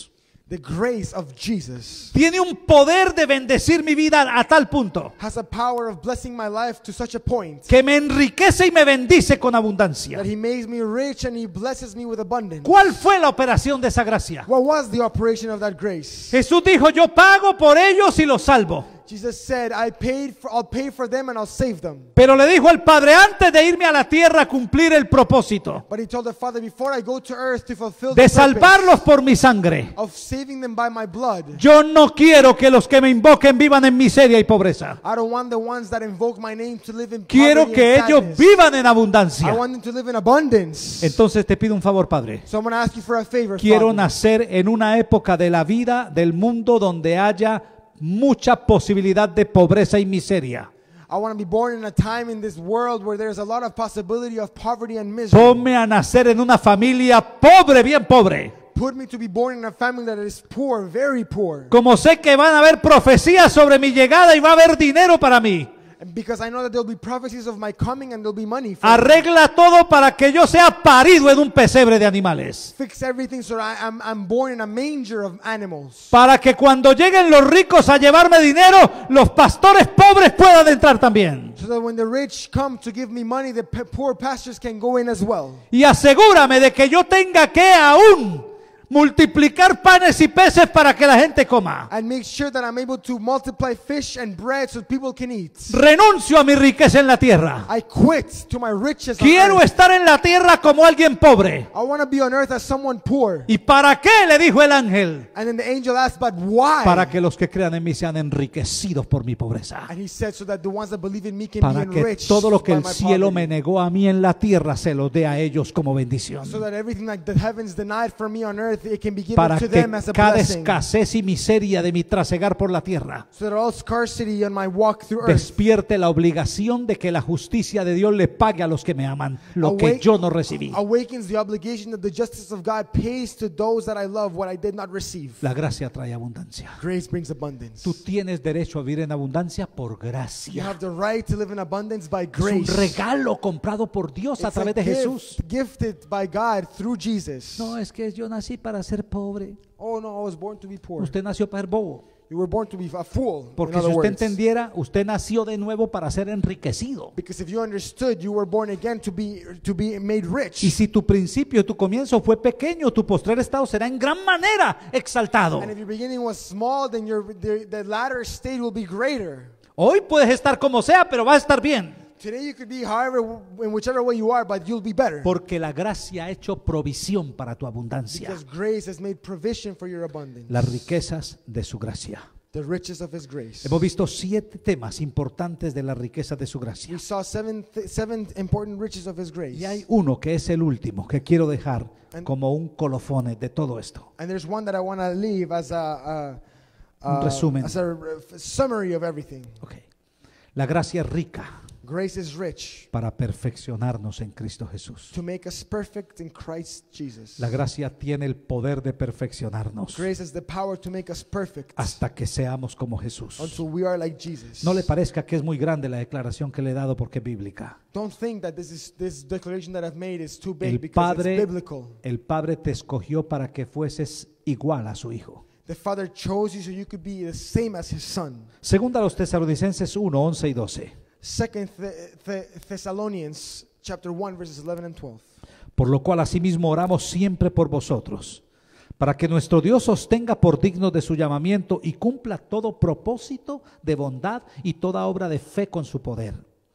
The grace of Jesus tiene un poder de bendecir mi vida a tal punto has a power of blessing my life to such a point que me enriquece y me bendice con abundancia. that He makes me rich and He blesses me with abundance. ¿Cuál fue la operación de esa gracia? What was the operation of that grace? Jesús dijo, yo pago por ellos y los salvo. Jesus said, I paid for, I'll pay for them and I'll save them. Pero le dijo al Padre, antes de irme a la tierra a cumplir el propósito But He told the Father, before I go to earth to fulfill de the purpose salvarlos por mi sangre, of saving them by my blood, yo no quiero que los que me invoquen vivan en miseria y pobreza. I don't want the ones that invoke my name to live in Quiero poverty que and ellos sadness. vivan en I abundancia. want them to live in abundance. Entonces te pido un favor, Padre. So I'm going to ask you for a favor, Quiero Father. nacer en una época de la vida del mundo donde haya mucha posibilidad de pobreza y miseria. I want to be born in a time in this world where there's a lot of possibility of poverty and misery. Ponme a nacer en una familia pobre, bien pobre. Put me to be born in a family that is poor, very poor. Como sé que van a haber profecías sobre mi llegada y va a haber dinero para mí. And because I know that there'll be prophecies of my coming and there'll be money for me. Arregla todo para que yo sea parido en un pesebre de animales. Fix everything so that I, I'm, I'm born in a manger of animals. Para que cuando lleguen los ricos a llevarme dinero, los pastores pobres puedan entrar también. So that when the rich come to give me money, the p- poor pastors can go in as well. Y asegúrame de que yo tenga que aún multiplicar panes y peces para que la gente coma. And make sure that I'm able to multiply fish and bread so people can eat. Renuncio a mi riqueza en la tierra. I quit to my riches on Quiero earth. estar en la tierra como alguien pobre. I want to be on earth as someone poor. ¿Y para qué? Le dijo el ángel. And then the angel asked, but why? Para que los que crean en mí sean enriquecidos por mi pobreza. And he said, so that the ones that believe in me can Para be que enriched todo lo que by el my cielo poverty. me negó a mí en la tierra se lo dé a ellos como bendición. So that everything like the heavens denied for me on earth, it can be given Para to que them as a cada blessing. escasez y miseria de mi trasegar por la tierra So that all scarcity on my walk through earth despierte la obligación de que la justicia de Dios le pague a los que me aman lo que awake- yo no recibí. awakens the obligation that the justice of God pays to those that I love what I did not receive. La gracia trae abundancia. Grace brings abundance. Tú tienes derecho a vivir en abundancia por You gracia. have the right to live in abundance by Es un grace. regalo comprado por Dios a It's a través de gift Jesús. gifted by God through Jesus. No, es que yo nací para ser pobre. Oh no, I was born to be poor. Usted nació para ser bobo. You were born to be a fool. Porque in si other usted words. entendiera, usted nació de nuevo para ser enriquecido. Because if you understood, you were born again to be to be made rich. Y si tu principio, tu comienzo fue pequeño, tu postrer estado será en gran manera exaltado. And if your beginning was small, then your the, the latter state will be greater. Hoy puedes estar como sea, pero va a estar bien. Today you could be however, in whichever way you are, but you'll be better. Porque la gracia ha hecho provisión para tu abundancia. Because grace has made provision for your abundance. Las riquezas de su gracia. The riches of His grace. Hemos visto siete temas importantes de la riqueza de su gracia. We saw seven th- seven important riches of His grace. Y hay uno que es el último que quiero dejar como un colofón de todo esto. And there's one that I want to leave as a, a, Un a resumen. as a r- summary of everything. Okay. La gracia es rica Grace is rich para perfeccionarnos en Cristo Jesús. to make us perfect in Christ Jesus. La gracia tiene el poder de perfeccionarnos Grace has the power to make us perfect hasta que seamos como Jesús. until we are like Jesus. No le parezca que es muy grande la declaración que le he dado porque es bíblica. Don't think that this is this declaration that I've made is too big El because Padre, it's biblical. el Padre te escogió para que fueses igual a su Hijo. The Father chose you so you could be the same as His Son. Segunda a los Tesalonicenses uno, once y doce. Second Th- Th- Thessalonians chapter one verses eleven and twelve. Por lo cual asimismo oramos siempre por vosotros, para que nuestro Dios os tenga por dignos de su llamamiento y cumpla todo propósito de bondad y toda obra de fe con su poder,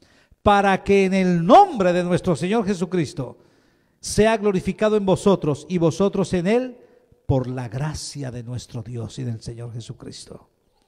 para que en el nombre de nuestro Señor Jesucristo sea glorificado en vosotros y vosotros en Él por la gracia de nuestro Dios y del Señor Jesucristo.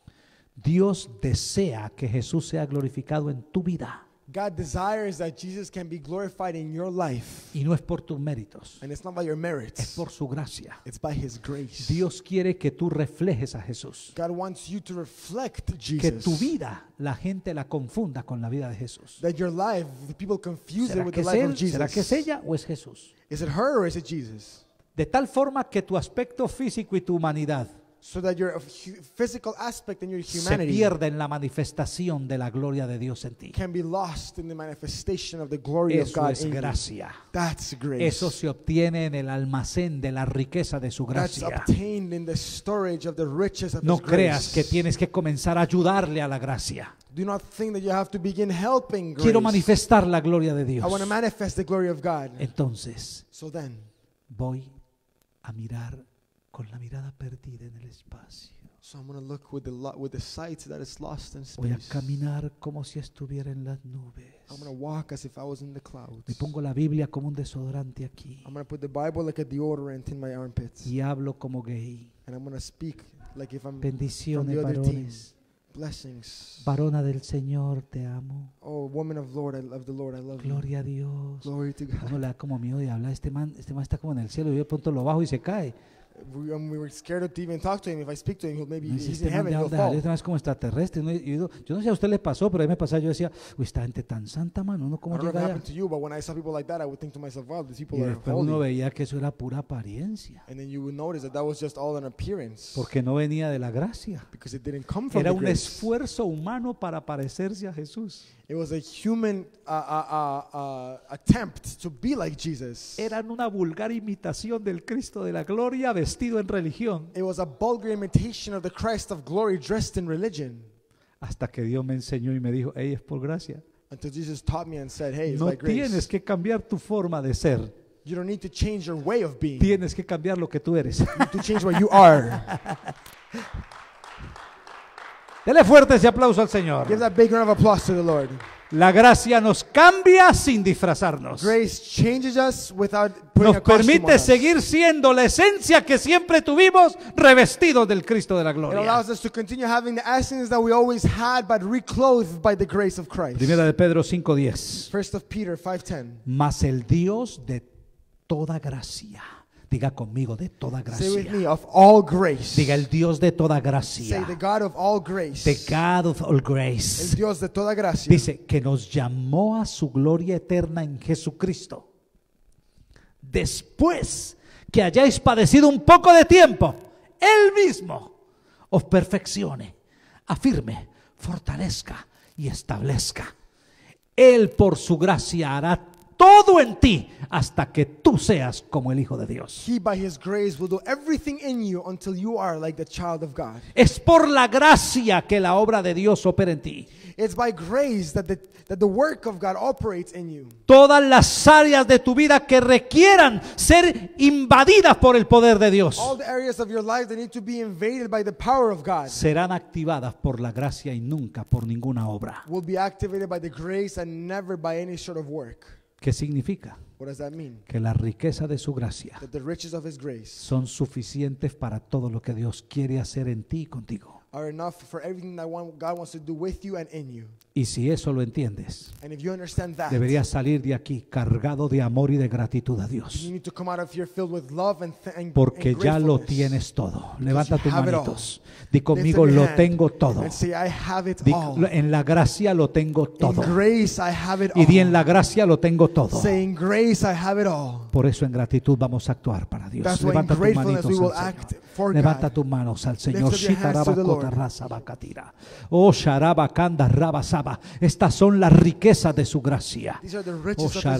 Dios desea que Jesús sea glorificado en tu vida. God desires that Jesus can be glorified in your life. Y no es por tus méritos, And it's not by your es merits. por su gracia. It's by His grace. Dios quiere que tú reflejes a Jesús. God wants you to reflect Que Jesus. tu vida, la gente la confunda con la vida de Jesús. That your life, the people confuse it ¿Será with que the es life of él? Jesus. ¿Será que es ella o es Jesús? Is it her or is it Jesus? De tal forma que tu aspecto físico y tu humanidad so that your hu- physical aspect and your se humanity pierde en la manifestación de la gloria de Dios en ti. can be lost in the manifestation of the glory of Eso God es in you. gracia. That's grace. Eso se obtiene en el almacén de la riqueza de su That's gracia. obtained in the storage of the riches of No His creas grace. que tienes que comenzar a ayudarle a la gracia. Do not think that you have to begin helping grace. Quiero manifestar la gloria de Dios. I want to manifest the glory of God. Entonces So then, voy a mirar con la mirada perdida en el espacio. so I'm going to look with the lo- with the sight that is lost in Voy a space. caminar como si estuviera en las nubes. I'm going to walk as if I was in the clouds. Me pongo la Biblia como un desodorante aquí I'm going to put the Bible like a deodorant in my armpits. y hablo como gay. And I'm going to speak like if I'm from Bendiciones, the other team. varones. Blessings. Varona del Señor, te amo. Oh, woman of Lord, I love the Lord. I love you. Gloria a Dios. Glory to God. Uno le da como miedo de hablar. Este man, este man está como en el cielo y yo de pronto lo bajo y se cae. We, um, we were scared to even talk to him. If I speak to him, he'll maybe No, he's este in man heaven. de He'll dónde fall. salió, este man es como extraterrestre. ¿no? Y yo, yo no sé si a usted le pasó, pero a mí me pasaba. Yo decía, uy, esta gente tan santa, mano. ¿Uno I cómo don't know if it llega allá? happened to you, but when I saw people like that, I would think to myself, wow, these people Y are después uno holy. veía que eso era pura apariencia. And then you would notice that that was just all an appearance, Porque no venía de la gracia. because it didn't come from Era the un grace. esfuerzo humano para parecerse a Jesús. It was a human uh, uh, uh, uh, attempt to be like Jesus. Eran una vulgar imitación del Cristo de la gloria vestido en religión. It was a vulgar imitation of the Christ of glory dressed in religion. Hasta que Dios me enseñó y me dijo, hey, es por gracia. Until Jesus taught me and said, hey, it's No by grace. tienes que cambiar tu forma de ser. You don't need to change your way of being. Tienes que cambiar lo que tú eres. You need to change what you are. Dele fuerte ese aplauso al Señor. Give that big round of applause to the Lord. La gracia nos cambia sin disfrazarnos. Grace changes us without putting Nos a costume on permite us. seguir siendo la esencia que siempre tuvimos, revestidos del Cristo de la It gloria. allows us to continue having the essence that we always had, but reclothed by the grace of Christ. Primera de Pedro cinco diez. First of Peter five ten. Mas el Dios de toda gracia. Diga conmigo, de toda Say with me, gracia. of all grace. Diga el Dios de toda Say gracia. the God of all grace. The God of all El grace. Dios de toda gracia. Dice que nos llamó a su gloria eterna en Jesucristo. Después que hayáis padecido un poco de tiempo, Él mismo os perfeccione, afirme, fortalezca y establezca. Él por su gracia hará todo en ti hasta que tú seas como el Hijo de Dios. He by His grace will do everything in you until you are like the child of God. Es por la gracia que la obra de Dios opera en ti. It's by grace that the, that the work of God operates in you. Todas las áreas de tu vida que requieran ser invadidas por el poder de Dios All the areas of your life that need to be invaded by the power of God serán activadas por la gracia y nunca por ninguna obra. will be activated by the grace and never by any sort of work. ¿Qué significa? What does that mean? Que la riqueza de su gracia That the riches of His grace son suficientes para todo lo que Dios quiere hacer en ti y contigo. are enough for everything that one, God wants to do with you and in you. Y si eso lo entiendes, And if you understand that, deberías salir de aquí cargado de amor y de gratitud a you Dios. need to come out of here filled with love and, th- and, Porque and ya lo gratefulness. tienes todo. Levanta you tus have it all. manitos. Di Lift up conmigo, your lo hand tengo todo. And say, I have it Di, all. en la gracia lo tengo In todo. grace, I have it Y di en all. la gracia lo tengo todo. Say, in grace, I have it all. Por eso en gratitud vamos a actuar para Dios. That's why in Levanta tus gratefulness manitos we will al act Señor. for Levanta God. tus manos al Señor. Lift up your hands to the Lord. Shitarabakota Oh, sharabakanda rabasaba. Estas son las riquezas de su gracia. These are the riches Oh, of His